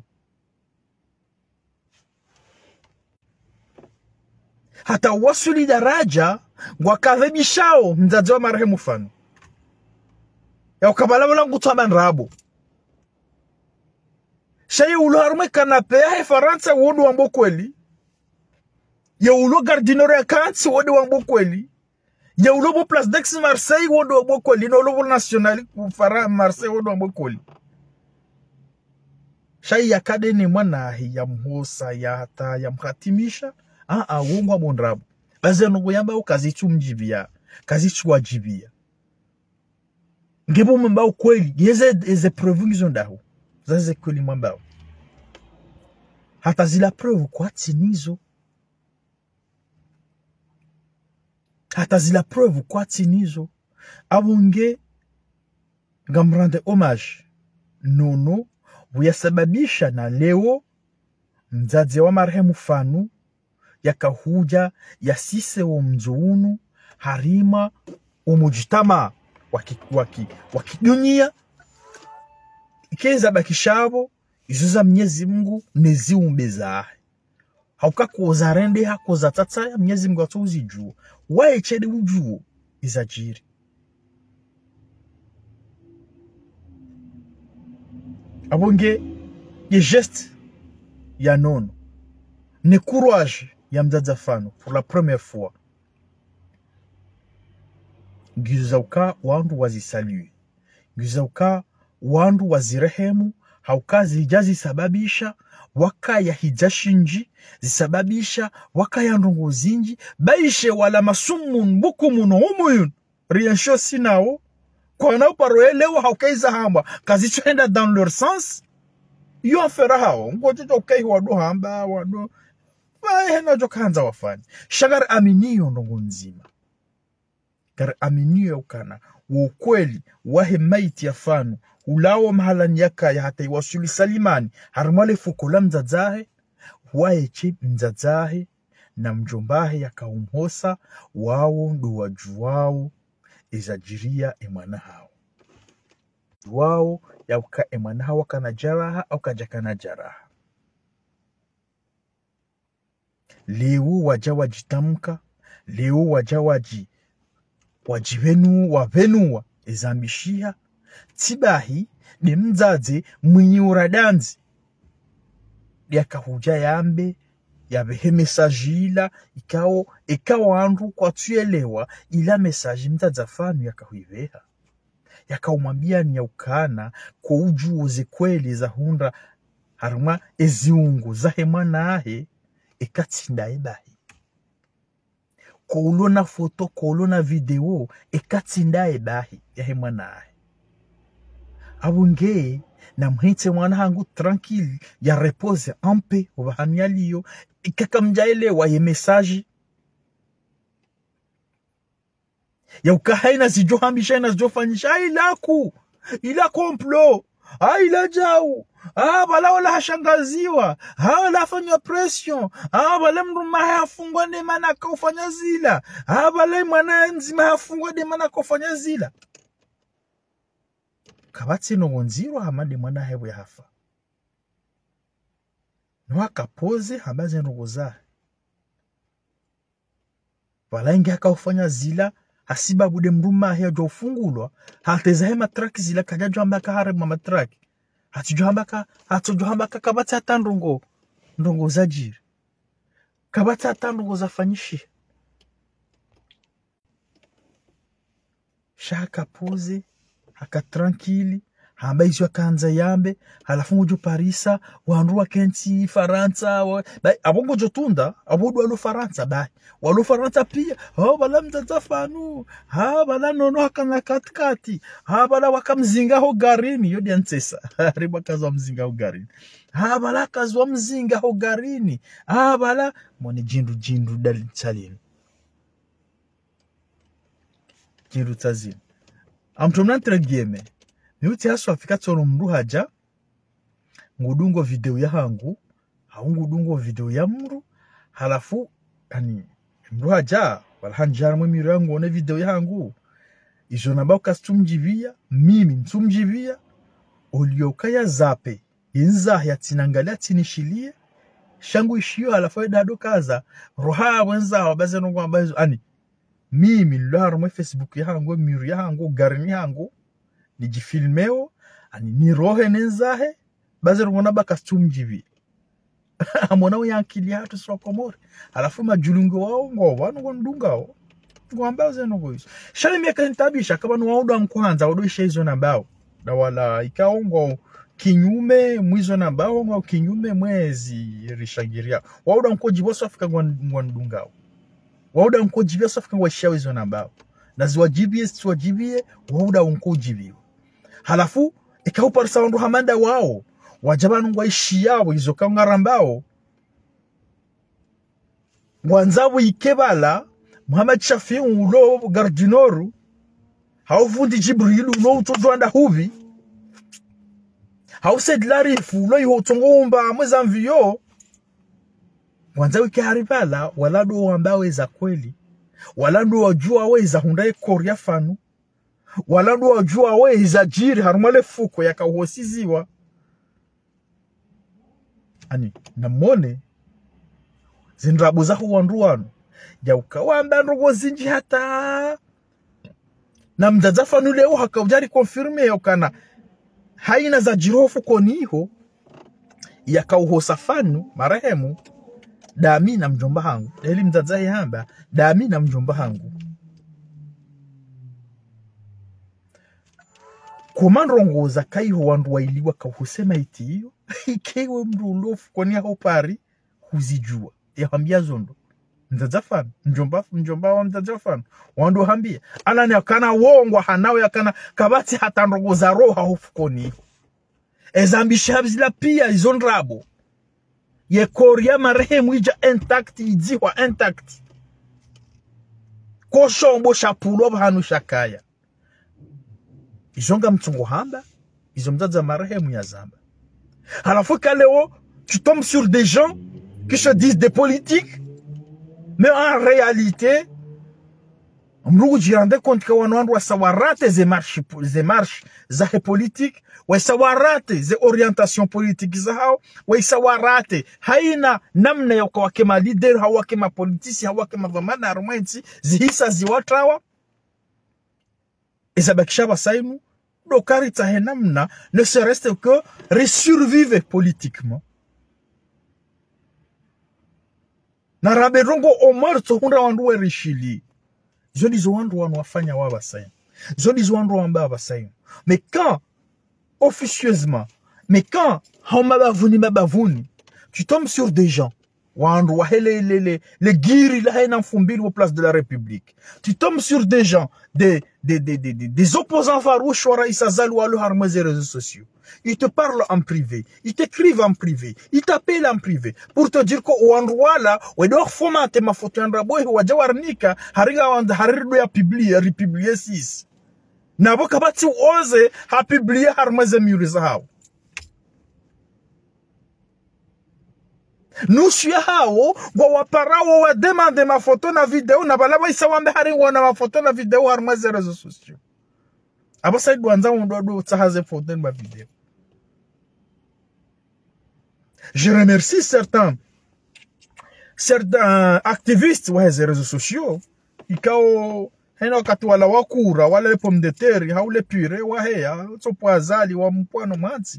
hata wasuli daraja wakadhibishao mzazi wa marehemu fano ya ukabala wala ngutwa nrabo shayi ulo harume kanape ya Faransa wodo wambo kweli ya ulo gardinore ya kansi wodo wambo kweli ya ulo bo place d'Aix Marseille wodo wambo kweli na ulo bo national kufara Marseille wodo wambo kweli shayi ya kadeni mwana ya mhosa ya hata ya mkhatimisha ah ah wongwa mondrabo baze nungu yamba ukazichu mjibia kazichu wajibia ngebo mbao kweli yeze eze preuve ngizo ndaho zaze kweli mbao hata zila preuve kwa tinizo hata zila preuve kwa tinizo abunge ngamrande homage nono uyasababisha na leo mzazi wa marehemu Fanu yakahuja yasise wa mzounu harima umujitama waki waki wakidunia ikeza bakishabo izuza Mwenyezi Mungu neziumbe zahe hauka kuoza rende hakoza tata ya Mwenyezi Mungu atuzi juu wae chede ujuo izajiri abonge ye geste ya nono ne courage ya mzaza Fanu pour la première fois ngizauka wandu wazisalue ngizauka wandu wazirehemu hauka zijazi sababisha waka ya hijashinji zisababisha waka ya ndongo zinji baishe wala masumun bukumuno umuyun riensho sinao kwa nao paroelewa haukaiza hamba kazi chuenda dans leur sens yo afera hao ngojojo kai wado hamba wado bae na jokanza wafani shagar aminiyo ndongo nzima gar aminiyo ukana ukweli wahe maiti ya Fanu ulao mahala nyaka ya hata iwasuli salimani harumale fukola mzazahe waeche mzazahe na mjombahe ya kaumhosa wao ndo wajuwao izajiria emana hao wao ya uka emana hao kana jaraha au kajakana jaraha leo wajawa jitamka leo wajawa ji wajivenu wavenua izambishia tibahi ni mzazi mwenye uradanzi yakahuja yambe yabehe message ila ikao ikawa andu kwa tuelewa ila message mzaza Fanu yakahuiveha yakaumwambia ni ya ukana kwa ujuoze kweli za hunda haruma eziungu za hemana ahe ekatsinda ebahi kolona foto kolona video ekatsinda ebahi ya hemana ahe abunge na mhitse mwana hangu tranquille ya repose en paix ubahamialiyo ikakamjaelewa ye message ya ukahaina zijohambisha na zijofanyisha ilaku ila complot ah ila jau ah bala wala hashangaziwa ah wala afanya pression ah bala mruma hafungwa ne maana kufanya zila ah bala mwana nzima hafungwa de maana kufanya zila kabatsi no ngonziro hamade mwana hewe hafa no akapoze hambaze ngoza walangi akafanya zila hasiba bude mruma he jo fungulwa hateza hema track zila kajajo ambaka hare mama track hatujo ambaka hatujo ambaka kabatsi atandongo ndongo zajiri kabatsi atandongo zafanyishi shaka pose haka tranquille hamba izo kanza yambe halafu ngojo Parisa wandu wa kenti Faransa wa, abongo jotunda abodu walo Faransa bai walo Faransa pia oh bala mzaza Fanu ha bala nono hakana katikati ha bala wakamzinga ho garini yodi ansesa riba kazo mzinga ho garini ha bala kazo mzinga ho garini ha bala mone jindu jindu dali chalini jindu tazini amtomna trageme niuti haso afika tsono mru haja ngudungo video ya hangu haungudungo video ya mru halafu yani mru haja wala hanjara mwe miru yangu one video ya hangu izo namba ukastumjivia mimi mtumjivia olioka ya zape inza ya tinangalia tinishilie shangu ishio halafu ya dado kaza roha wenza wabaze nungu ambazo ani mimi laro mwe Facebook ya hangu miru ya hangu garini hangu nijifilmeo ani ni rohe nenzahe baze rungona baka stumjivi amona uyankili hatu sura komore alafu majulungu wao ngo wanu ngondungao ngomba zeno boys shali miaka nitabisha kama ni wauda nkwanza waudoisha hizo nambao na wala ikaongo kinyume mwizo nambao ngo kinyume mwezi rishagiria wauda nkoji boso afika ngondungao wauda nkoji boso afika ngwashia hizo nambao na ziwajibie ziwajibie wauda nkoji halafu ikaupa saundu hamanda wao wajabanu ngwaishi yao izoka ngarambao wanzabu ikebala Muhammad Shafi ulo gardinoru haufundi Jibril ulo utodwanda huvi hausaid larifu ulo yotongomba mwezamvio wanza wiki haribala wala ndo wambawe za kweli wala ndo wajua weza hundaye korea fanu wala ndo wajua weza jiri harumale fuko yakahosiziwa ani namone zindrabu za huwanduwanu ya ukawamba nrogo zinji hata na mdadza fanu leo haka ujari konfirme ya ukana haina za jirofu koniho yakauhosa fanu marehemu dami na mjomba hangu deli mdadza hamba dami na mjomba hangu komandrongo za kaiho wandu wailiwa kauhosema iti hiyo ikewe mdu ulofu koni hao pari huzijua ya hambia zondo mdadza fanu mjomba mjomba wa mdadza fanu wandu hambia alani akana wongwa hanao yakana kabati hata nrogo za roha hofu koni ezambi shabzila pia izondrabo ye korea marehemu ija intact idziwa intact koshombo shapulo bahanu shakaya izonga mtungo hamba izomdadza marehemu ya zamba halafu kaleo tu tombes sur des gens qui se disent des politiques mais en réalité mrugu jirande compte que wanwandu wasawarate ze marche ze marche za politique wasawarate ze orientation politique za hao wasawarate haina namna ya kwa kema leader hawa kema politici hawa kema vamana armenti zihisa ziwatawa ezabakisha basainu do karita henamna ne se reste que resurvive politiquement na raberongo omar to hunda wandu werishili zoni zo wandu wanu wafanya wa basainu zoni zo wandu wamba basainu mais quand officieusement mais quand homa bavuni mabavuni tu tombes sur des gens wandu wahele les les les giri la haina mfumbili au place de la République tu tombes sur des gens des des des des, des opposants farouches wa Raïssa Zalou alu harmaze réseaux sociaux. Ils te parlent en privé, ils t'écrivent en privé, ils t'appellent en privé pour te dire que wandwala wedor fomate mafoto ya ndraboy wajawarnika hariga wanda harido ya publier republier six nabo kabati oze ha publier harmaze muriza hao nushia hao wa waparao wa demande mafoto na video na balaba isawambe hari wana mafoto na video harmaze réseaux sociaux aba side wanza ndo do tsahaze foto na video. Je remercie certains certains activistes wa les réseaux sociaux ikao hena wakati wala wakura wala le pomme de terre haule pure wa heya tsopo azali wa mpwano manzi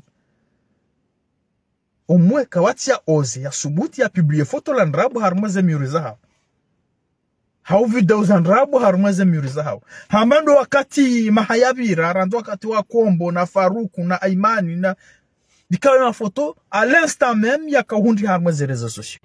omwe kawati ya oze ya subuti ya publier photo la ndrabu harmaze muriza hao hao video za ndrabu harmaze muriza hao hamando wakati mahayabira rando wakati wa Kombo na Faruku na Aimani na dikawe ma photo à l'instant même ya kahundi harmaze réseaux sociaux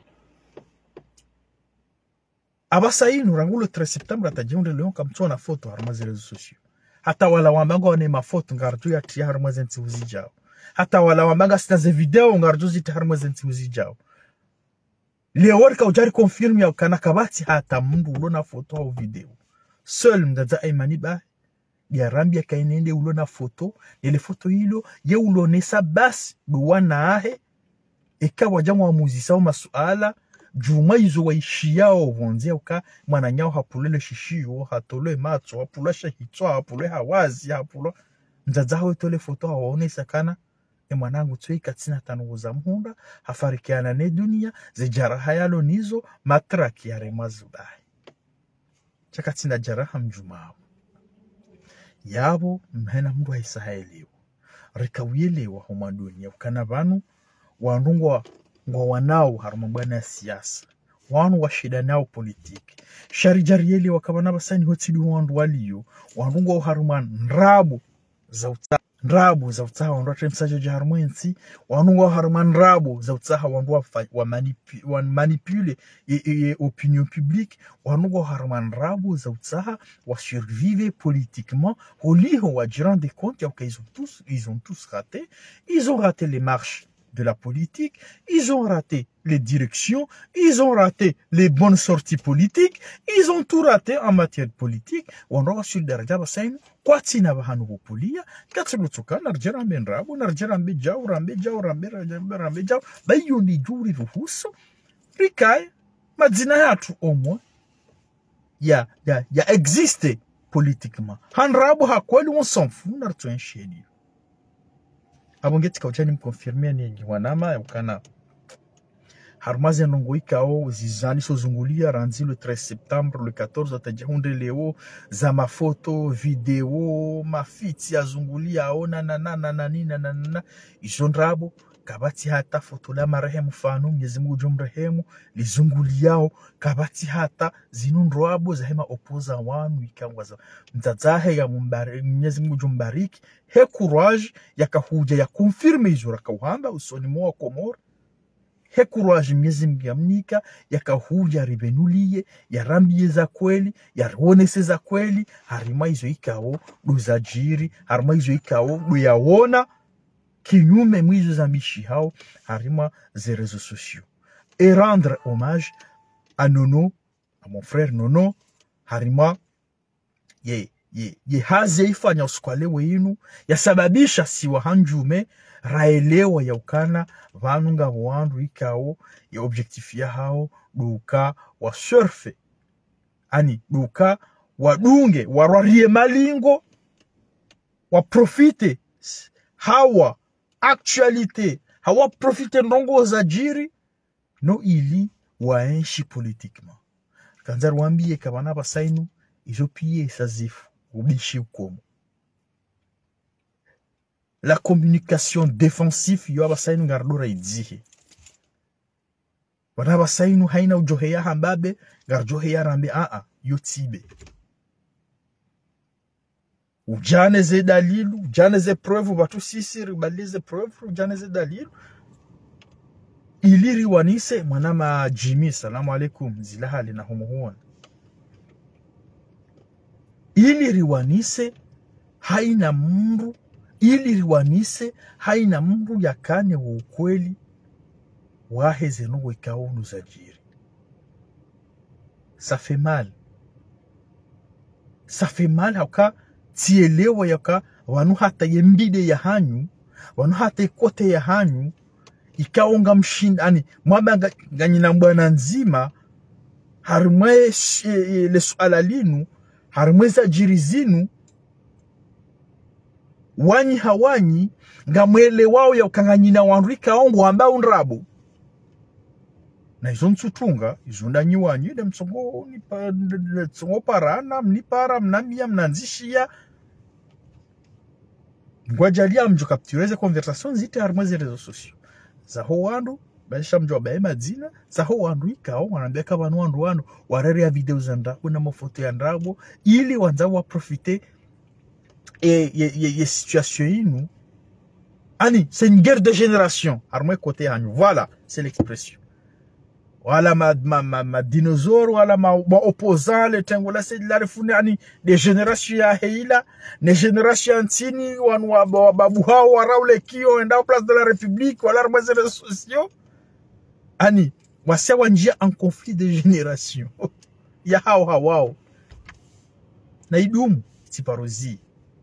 abasainu rangu le treize septembre atajiunde leo kamtona photo harmaze réseaux sociaux hata wala wambango wane mafoto ngartu ya tia harmaze ntiuzi jao hata wala wambanga sitaze video ngartu ziti harmaze ntiuzi jao leo warka ujari confirme ya kana kabati hata mundu ulona photo au video seul mdada Aimani ba ya rambia kainende ulona photo ile photo hilo ye ulonesa basi duwana ahe eka wajamu wa muzisa wa masuala juma izo waishiao vonzia uka mwana nyao hapulele shishio hatole macho hapula shahito hapule hawazi hapula mdada hao tole photo hawaonesa kana e mwanangu tui katina tanuza mhunda hafarikiana ne dunia zijaraha yalo nizo matraki ya remazubahi chakatina jaraha mjumao yabo mhena mndu haisahaelewa rikawiyelewa homa dunia ukana vanu wanungwa ngwa wanao harumabwana ya siasa wanu washida nao politiki sharijariele wakabana basani hotili wandu waliyo wanungwa haruman nrabu za uta nrabu za utaha wandu watemsajo jaharumwensi wanungwa haruman nrabu za utaha wandu wa manipule, wa manipule e, e, e, opinion publique wanungwa haruman nrabu za utaha wa survive politiquement holiho wa jiran des comptes yauka ils ont tous ils ont tous raté ils ont raté les marches de la politique, ils ont raté les directions, ils ont raté les bonnes sorties politiques, ils ont tout raté en matière politique. On aura sur daraja basainu kwa tina bahanu bopulia, katsulutuka narjera mbenrabu, narjera mbejau, rambejau, rambera, rambejau, bayuni juri ruhuso, rikai, madzina yatu omwa, ya, ya, ya existe politiquement. Hanrabu hakweli on s'en fout, nartu encheli. Abongeti kaujani mkonfirmia ni wanama ya ukana harmazi ya nongoika o zizani so zungulia ranzi le treize septembre le quatorze atajahunde leo za mafoto video mafiti ya zungulia o na na na na na na na na izondrabo kabati hata foto la marehemu fanu Mwenyezi Mungu jomrehemu lizunguliao kabati hata zinundrabo za hema opoza wanu ikangwaza mtazahe ya mumbari Mwenyezi Mungu jombariki he courage ya kahuja ya confirme izura kauhamba usoni mwa Komoro he courage Mwenyezi Mungu yamnika ya kahuja ribenulie ya rambie za kweli ya ruonese za kweli harima izo ikao duzajiri harima izo ikao duyawona kinyume mwizo za mishi hao harima ze réseaux sociaux et rendre hommage à Nono, à mon frère Nono harima ye ye ye haze ifanya usikwale weinu ya sababisha siwa hanjume raelewa ya ukana vanunga wandu ikao ya objectifia hao duka wa surfe ani duka wadunge warwarie malingo wa profite hawa actualité hawa profite ndongo za jiri no ili waenshi politiquement kanzar wambie kabana basainu izo pie sazifu ubishi ukomo la communication défensive yo abasainu ngardora idzihe wana basainu haina ujoheya hambabe garjoheya rambe a a yo tibe ujane ze dalilu ujane ze preuve batu sisi ribalize preuve ujane ze dalilu iliri wanise mwanama Jimmy salamu alaikum zilahali na humuhuan iliri wanise haina mundu iliri wanise haina mundu yakane wa ukweli waheze nuwe kaunu za jiri ça fait mal ça fait mal hauka tielewa yaka wanu hata yembide ya hanyu wanu hata ikote ya hanyu ikaonga mshinda ani mwamba nganyina mbwana nzima harimwe le swala linu harimwe za jirizinu wanyi hawanyi ngamwele wao ya ukanganyina wanrika ongo amba unrabu na izo nsutunga izo ndanyi wanyi de msongo nipa msongo parana mnipara mnambia mnanzishia ngwajalia mjo captureze conversation zite harimwe ze réseaux sociaux za ho wandu baisha mjo bae madzina za ho wandu ikao wanambia ka banu wandu wandu warere ya video za ndabo na mafoto ya ndabo ili wanza wa profiter et ye ye ye situation inu ani c'est une guerre de génération armé côté hanyu voilà c'est l'expression voilà ma ma ma, ma dinosaure voilà ma, ma opposant le tengola c'est de la refune ani des générations ya heila les générations antini wan wa babu hao waraule kio enda place de la république voilà armé les réseaux sociaux ani wase wanjia en conflit de génération ya hao hao na idumu siparozi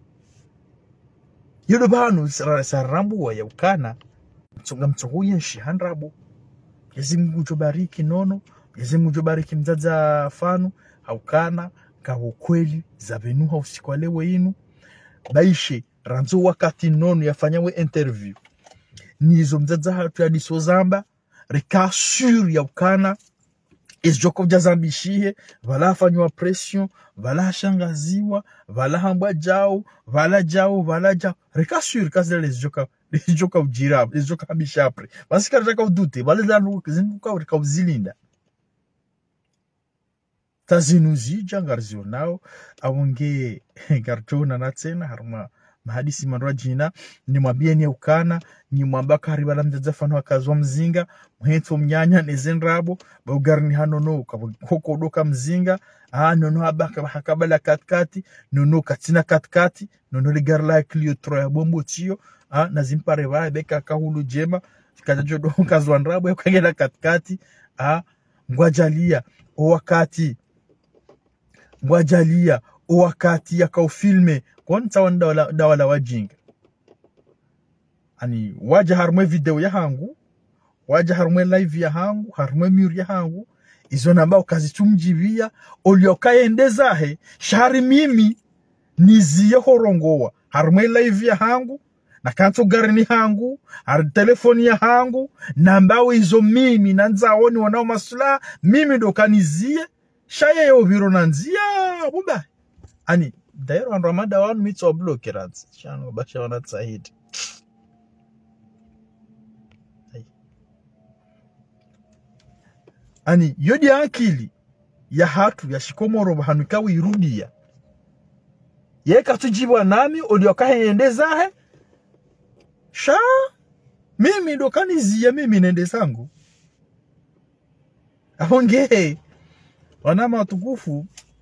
yodo banu sarambu wa ya ukana mtsonga mtsohuye nshihandrabu Mwenyezi Mungu jobariki Nono Mwenyezi Mungu jobariki mzaza fanu haukana ka ukweli za benuha usikwalewe inu baishe ranzo wakati Nono yafanyawe interview nizo mzaza hatu ya disozamba reka sur ya ukana izjoko jazambishihe vala fanywa pression vala shangaziwa vala hamba jao vala jao vala jao reka sur kazi les joka les joka ujira les joka habishapre basi karaka udute vala la zinuka reka uzilinda tazinuzi jangarzio nao awonge garjona na tena harma mahadisi manwa jina ni mwambie ni ukana ni mwamba kariba la mjaza fano wakazwa mzinga mhento mnyanya nezenrabo baugarni hano no koko doka mzinga ah nono abaka hakabala katkati nono katina katkati nono ligarla klio troya bombo tio ah nazimpare va beka kahulu jema kajodo kazwa ndrabo yakagenda katikati ah ngwajalia wakati ngwajalia wakati yakaufilme konta wanda wala dawala wajinga ani waja harmwe video ya hangu waja harmwe live ya hangu harmwe mur ya hangu izo namba ukazitumjivia oliokaendezahe shari mimi niziye horongowa harmwe live ya hangu na kanto garini hangu har telefoni ya hangu namba izo mimi nanzaoni wanao masula mimi ndo kanizie shaye yo viro nanzia buba ani dairo an ramada wan mitso blokerat shano basha wana tsahidi ani yodi akili ya hatu ya shikomoro bahanuka wirudia yeka tujibwa nami oliokaendezahe sha mimi ndo kanizia mimi nende zangu ahonge wanama watukufu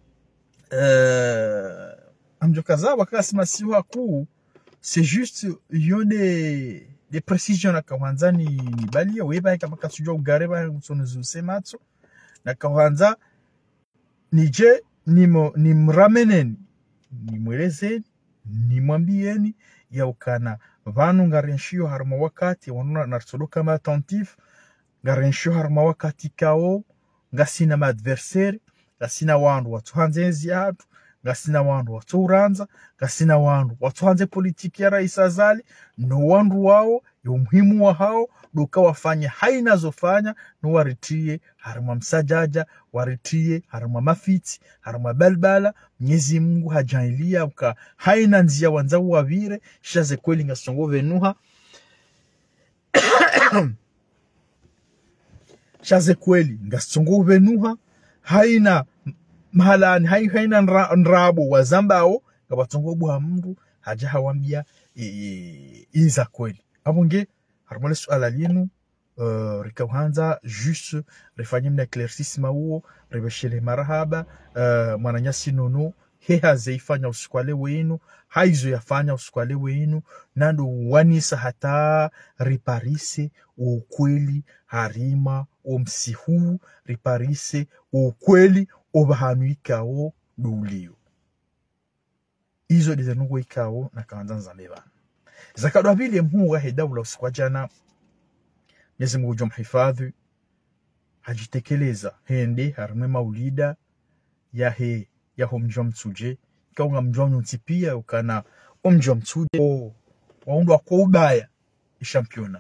euh amjokaza wakasema siwa ku c'est juste yone des précisions na kawanza ni ni balia weba kama kasujwa ugareba msonuzu sematso na kawanza nije nimo nimrameneni nimwelezeni nimwambieni ya ukana vanu ngarenshio harma wakati wanuna narsolo kama attentif ngarenshio harma wakati kao ngasina ma adversaire ngasina wandu watuhanzezi hatu ngasina wandu waturanza ngasina wandu watuhanze politiki ya Rais Azali no wandu wao yo muhimu wa hao doka wafanya haina zofanya no waritie harma msajaja waritie harma mafiti harma balbala Mwenyezi Mungu hajailia uka haina nzia wanza wavire shaze kweli ngasongo venuha shaze kweli ngasongo venuha haina mahalani hai haina nrabo wazambao ngabatongo bwa mndu haja hawambia e, iza kweli abonge harmole swala linu uh, rikawanza juste refanyim na eclaircissement huo rebeshele marahaba uh, mwananyasi nono heha zeifanya usikwale wenu haizo yafanya usikwale wenu nando wanisa hata riparise ukweli harima omsihu riparise ukweli obahanuikao dulio izo dezenugo ikao na kaanza leba zakadwa vile mhuwa hedawla usikwajana Mwenyezi Mungu jomhifadhi hajitekeleza hende harme maulida ya he ya homjwa mtsuje kaunga mjwa mtipia ukana omjwa mtsuje o waundwa kwa ubaya championa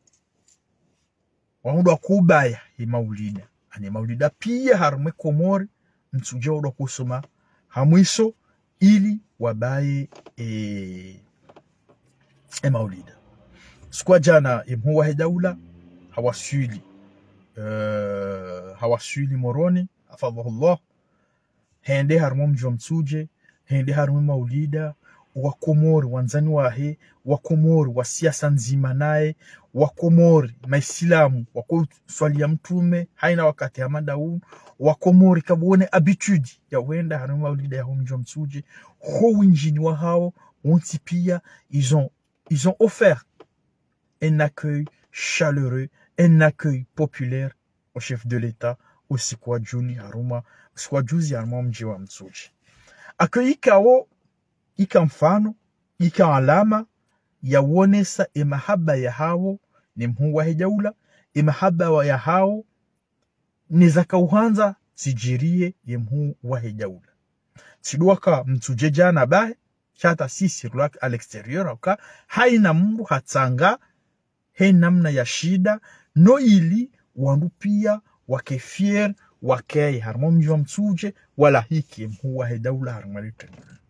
waundwa kwa ubaya hi maulida ani maulida pia harme komori mtsuje ndo kusoma hamwiso ili wabaye e e maulida sikwa jana imhuwa hedaula hawasuli uh, hawasuli moroni afadhahullah hende harmum jomtsuje hende harmum maulida wakomori wanzani wahe wakomori wa siasa nzima naye wakomori maislamu wako swali ya mtume haina wakati ya madaum wakomori kabone habitude ya wenda harmum maulida ya hum jomtsuje ho winjini wa hao wonti pia ils ont ils ont offert un accueil chaleureux, un accueil populaire au chef de l'État, au Sikwadjuni Haruma, Sikwadjuzi Haruma mjiwa mtsuji. Accueil ikao, ika mfano, ika alama, ya wonesa imahaba ya hao, ni mhuwa hejaula, imahaba ya hao, ni zaka uhanza, sijirie ye mhuwa hejaula. Siduwaka mtsuje jana bahe, chata sisi rulak à l'extérieur, waka, haina mungu hatsanga, he namna ya shida no ili wandu pia wake fier wake harmo mjwa mtsuje wala hiki mhuwa he daula harmalite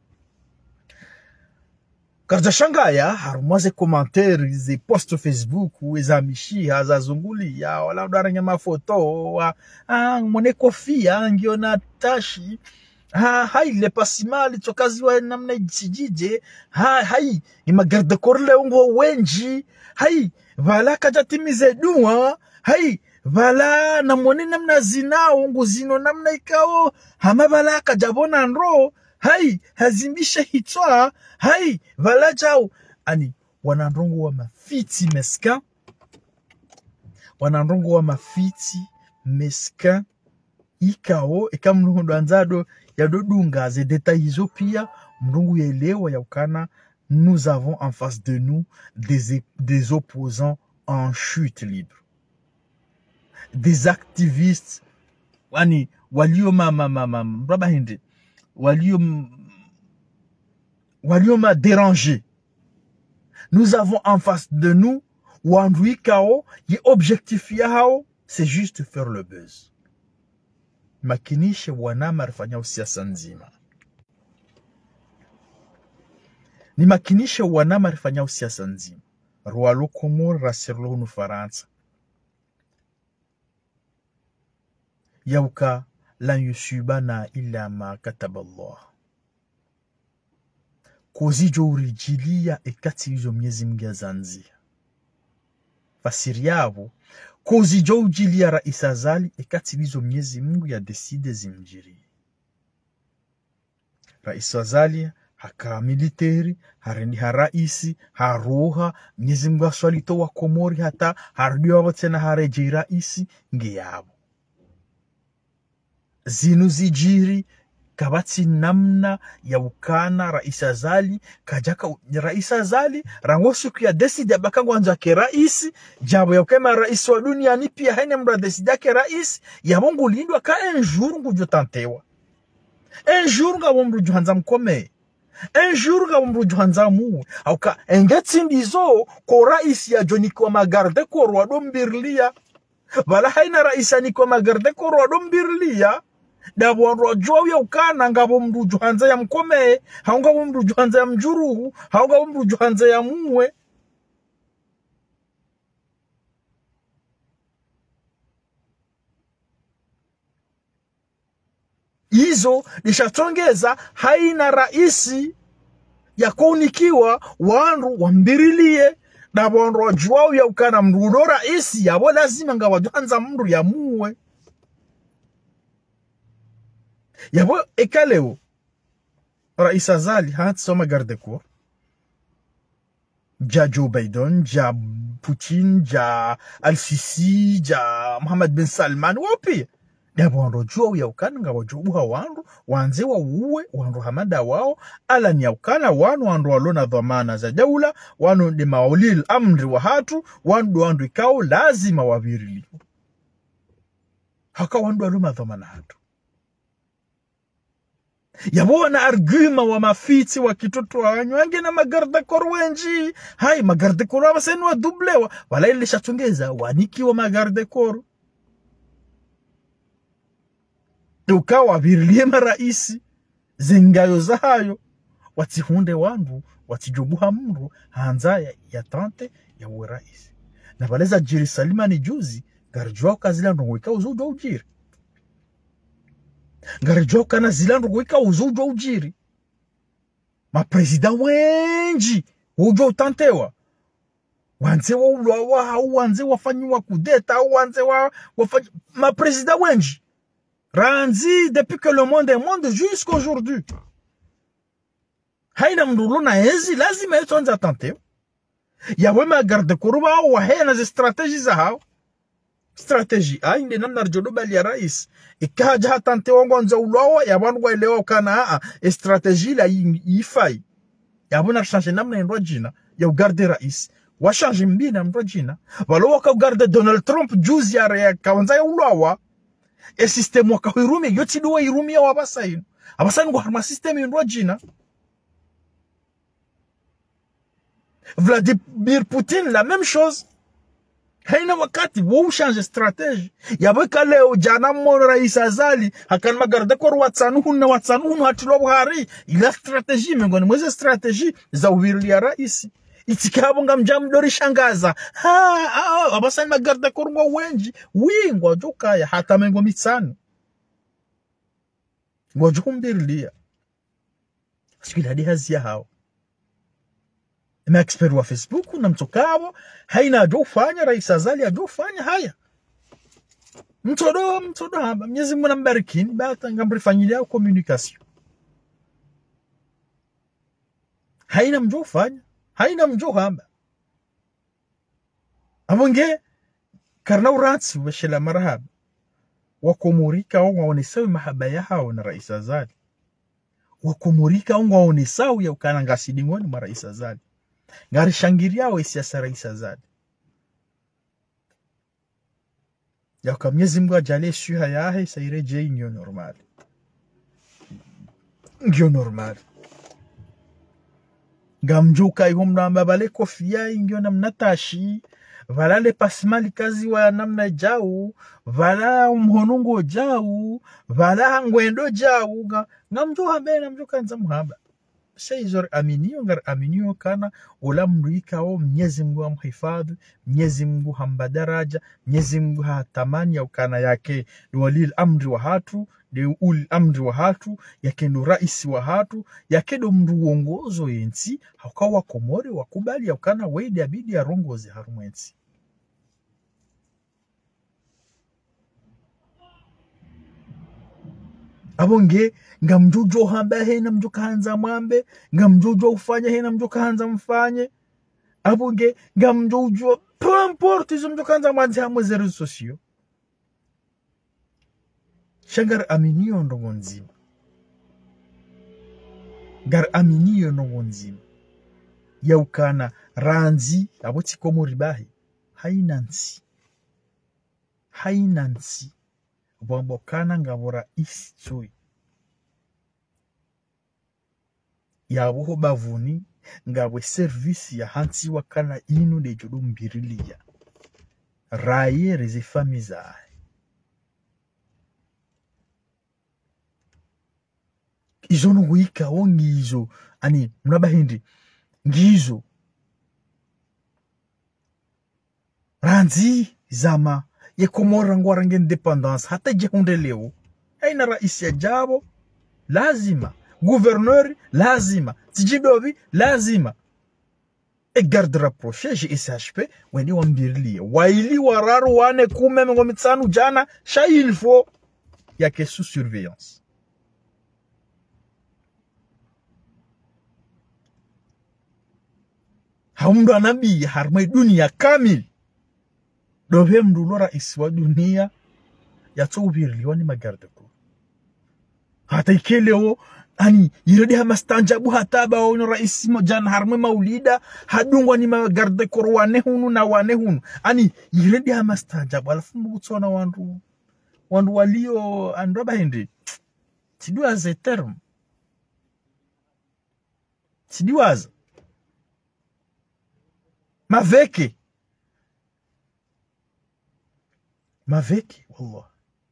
karja shangaya harumaze commentaire ze post Facebook weza mishi haza zunguli ya wala udaranya mafoto wa ah mone kofia ngiona tashi ha hai le pasimali tokazi wa namna jijije ha hai imagarda korle ungo wenji hai vala kajatimize dua hai vala namone namna zina ungo zino namna ikao hama vala kajabona nro hai hazimbishe hitwa hai vala jao ani wanandrongo wa mafiti meska wanandongo wa mafiti mesquin ikao eka mnungu anzado ya dodunga ze détails pia mnungu yelewa ya ukana. Nous avons en face de nous des, des opposants en chute libre, des activistes wani walio ma ma ma ma braba hindi walio walio ma dérangé. Nous avons en face de nous Wandui Kao, y objectif yao c'est juste faire le buzz. Makinishe wana marifanya usiasa nzima. Ni makinishe wana marifanya usiasa nzima. Rualo Komor rasirlo hunu Faransa. Yauka lan yusubana illa ma kataballah. Kozi jo urijilia ekati hizo miezi mga zanzia. Fasiri yao, kozi jo ujilia Rais Azali ekati hizo miezi Mungu ya deside zimjiri. Rais Azali haka militeri, harendi haraisi, haroha, miezi Mungu aswalito wa Komori hata, harudiwa watena hareji raisi, nge yabo. Zinu zijiri, kabati namna ya ukana Rais Azali, kajaka Rais Azali, rangosu kia desidi ya bakangu anjake raisi, jabo ya ukema raisi wa dunia ni pia haine mbra desidi yake raisi, ya mungu lindwa ka enjuru ngujotantewa. Enjuru nga wumru juhanza mkome. Enjuru nga wumru juhanza mu. Au ka engeti ndizo ko raisi ya joni kwa magarde ko rwado mbirlia. Wala haina raisa ni kwa magarde ko rwado mbirlia. Dabu wanrojua ya ukana nga wumru juhanza ya mkome. Haunga wumru juhanza ya mjuruhu. Haunga wumru juhanza ya muwe. Hizo nishatongeza haina raisi ya kunikiwa wanru wambirilie na wanru wajuao ya ukana mrudo raisi ya wala lazima nga wajuanza mru ya muwe ya wala ekaleo Rais Azali hati soma garde cour ja Joe Biden, ja Putin, ja Al-Sisi, ja Mohammed bin Salman wapi Dabo wanro juwa ya ukana nga wajubuha wanru, wanze wa uwe, wanru hamada wao, ala ni ya ukana wanu wanru walona dhamana za daula, wanu ni maulil amri wa hatu, wandu wandu ikao lazima wabirili. Haka wandu waloma dhamana hatu. Yabo na arguma wa mafiti wa kitoto wa wanyu, wange na magarda korwenji, hai magarda koru wa senu wa dublewa, wala ili shatungeza, waniki wa magarda koru. Tuka wabirilie maraisi zingayo za hayo watihunde wangu watijubuha mru hanza ya, ya tante ya uwe raisi na baleza jiri salima ni juzi garjua kazila ndongoika uzujwa ujiri garjua kana zila ndongoika uzujwa ujiri maprezida wenji ujwa utantewa wanze wa ulwa hau wanze wafanyiwa kudeta wanze wa wafanyi maprezida wenji Ranzi, depuis que le monde est monde, jusqu'à aujourd'hui. Haina mdulu na ezi, lazima yetu anza tante. Ya wema garde kuruba wa hea na zi strateji za hao. Strateji, ha, indi namna rjodo bali ya rais. Ikaja hatante wangu anza ulawa, ya wangu ilewa ukana haa, e strateji la yifai. Ya wana change namna inro jina, ya ugarde rais. Wa change mbina inro jina. Walo waka ugarde Donald Trump, juzi ya rea, kawanza ya ulawa. E système waka hirumi yoti duwa hirumi ya wabasa inu abasa inu harma système inu jina Vladimir Poutine la même chose haina wakati wou change stratégie yabeka leo jana mmono Rais Azali hakan magarde kwa watsanuhu na watsanuhu hatulo buhari ila stratégie mengoni mweze stratégie za uwirili ya raisi itikabo nga mjamdori shangaza ha ha abasa magarde korwa wenji wingwa joka ya hata mengo mitsano ngojukumbirlia sikila di hazia hao ma expert wa Facebook na mtokabo haina ajofanya Rais Azali ajofanya haya mtodo mtodo haba Mwenyezi Mungu nambarikini bata ngambri familia communication haina mjofanya haina mjo hamba abonge karna uratsi washela marhaba wakomorika au waonesawi mahaba yao na Rais Azali wakomorika au waonesawi ya ukana ngasidingoni mwa Rais Azali ngari shangiria wa siasa Rais Azali ya kwa Mwenyezi Mungu ajalie shuha yahe saireje inyo normal ngyo normal ngamjuka ihomna mabale kofia ingyo namnatashi valale pasimali kazi wa namna jau vala umhonungo jau vala ngwendo jau ngamjo hambe namjo kanza muhaba seizor aminio ngar aminio kana ula mruika o Mwenyezi Mungu amhifadhi Mwenyezi Mungu hambadaraja Mwenyezi Mungu hatamani ya kana yake ni walil amri wa hatu ni ul amri wa hatu yake ndo rais wa hatu yake ndo mru uongozo yensi hakawa komori wakubali ya kana weidi abidi ya rongozi harumwensi abonge ngamjujo hamba hena mjuka hanza mwambe ngamjujo ufanya hena mjuka hanza mfanye abonge ngamjujo peu importe izo mjuka hanza mwanzi hamwe zeru sosio shangar aminio ndongo nzima gar aminio ndongo nzima ya ukana ranzi aboti komo ribahi hainansi hainansi Bwambo kana ngabora isoi ya woho bavuni ngabwe service ya hansi wakana inu de jodo mbirilia raye reze famiza izo no wika ongizo ani mnabahindi ngizo ranzi zama ye komora ngwara nge independence hata jehunde leo haina rais ya jabo lazima gouverneur lazima tijidovi lazima e garde rapproché G S H P weni wambirili waili wararu wane kume mengo mitsanu jana sha il faut yake sous surveillance haumdu anabi harmai dunia kamil dobe mdulora iswa dunia ya tubirili wani magarde ko hata ikeleo ani yiredi hamastanjabu hataba ono rais mo jan harme maulida hadungwa ni magarde ko wane hunu na wane hunu ani yiredi hamastanjabu alafu mbutsona wandu wandu walio andoba hindi siduaze term siduaze maveke maveke wallah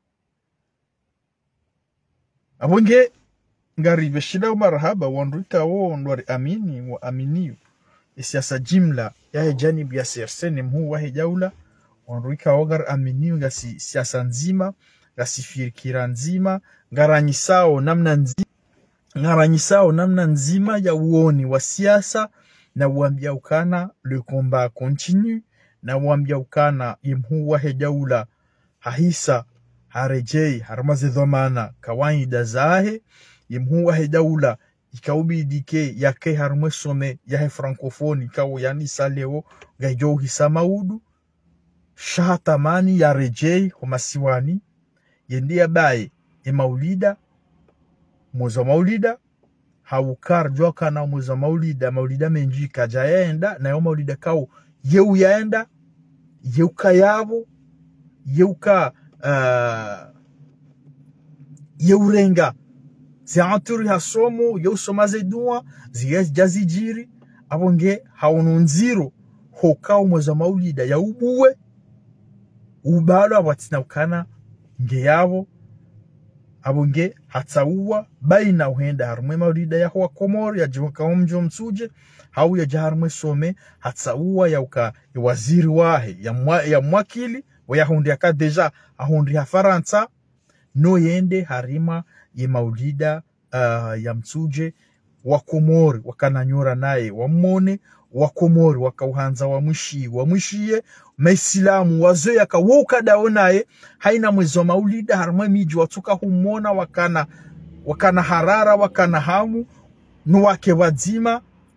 abonge ngari beshida marhaba wanduika wo ndwari amini wa aminiu isiasa jimla ya janib ya sirseni mhu wa jaula wanduika wogar aminiu ngasi siasa nzima ngasi fikira nzima ngaranyisao namna nzima ngaranyisao namna nzima ya uoni wa siasa na uambia ukana le combat continue na uambia ukana imhu wa jaula hahisa harejei harmaze dhamana kawaida zahe imhu wa daula ikaubidike yake harmwe some yahe francophonie kawo yani saleo gajo hisamaudu shahatamani ya rejei homasiwani yendia bae e maulida mozo maulida haukar joka na mozo maulida maulida menji kajaenda na yo maulida kawo yeu yaenda yeuka yabo yeuka uh, yeurenga zianturi hasomo yeusomaze dua ziyes jazijiri abonge haununziro hoka umweza maulida ya ubuwe ubalo abatina ukana nge yabo abonge hatsaua baina uhenda harumwe maulida ya huwa komori ya jiwaka umjo msuje hau ya jaharumwe some hatsaua ya uka ya waziri wahe ya, mwa, ya mwakili wa ya hundi yaka deja ahundi ya Faransa no yende harima ye maulida uh, ya msuje wa komori wakananyora naye wamone wa komori wakauhanza wa mwishi wa mwishiye maisilamu wazo yakawoka dao naye haina mwezo maulida harumwe miji watuka humona wakana wakana harara wakana hamu no wake wadzima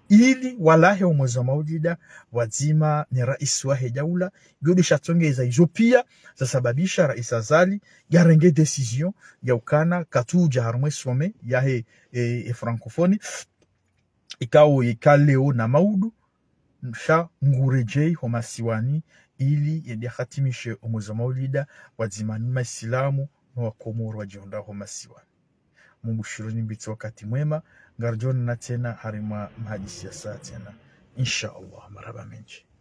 ili walahe umwezi wa maulida wazima ni rais wahe daula godi shatongeza hizo pia zasababisha rais Azali yarenge decision ya ukana katuja harmwe some yahe e, e francophonie ikao ikaleo na maudu msha ngurejei homasiwani ili yende khatimishe umwezi wa maulida wazima ni maislamu na wakomoro wajionda homasiwani. Mungu shironi mbiti wakati mwema ngarjoni na tena harima mahadisi ya saa tena insha Allah marhaba menji.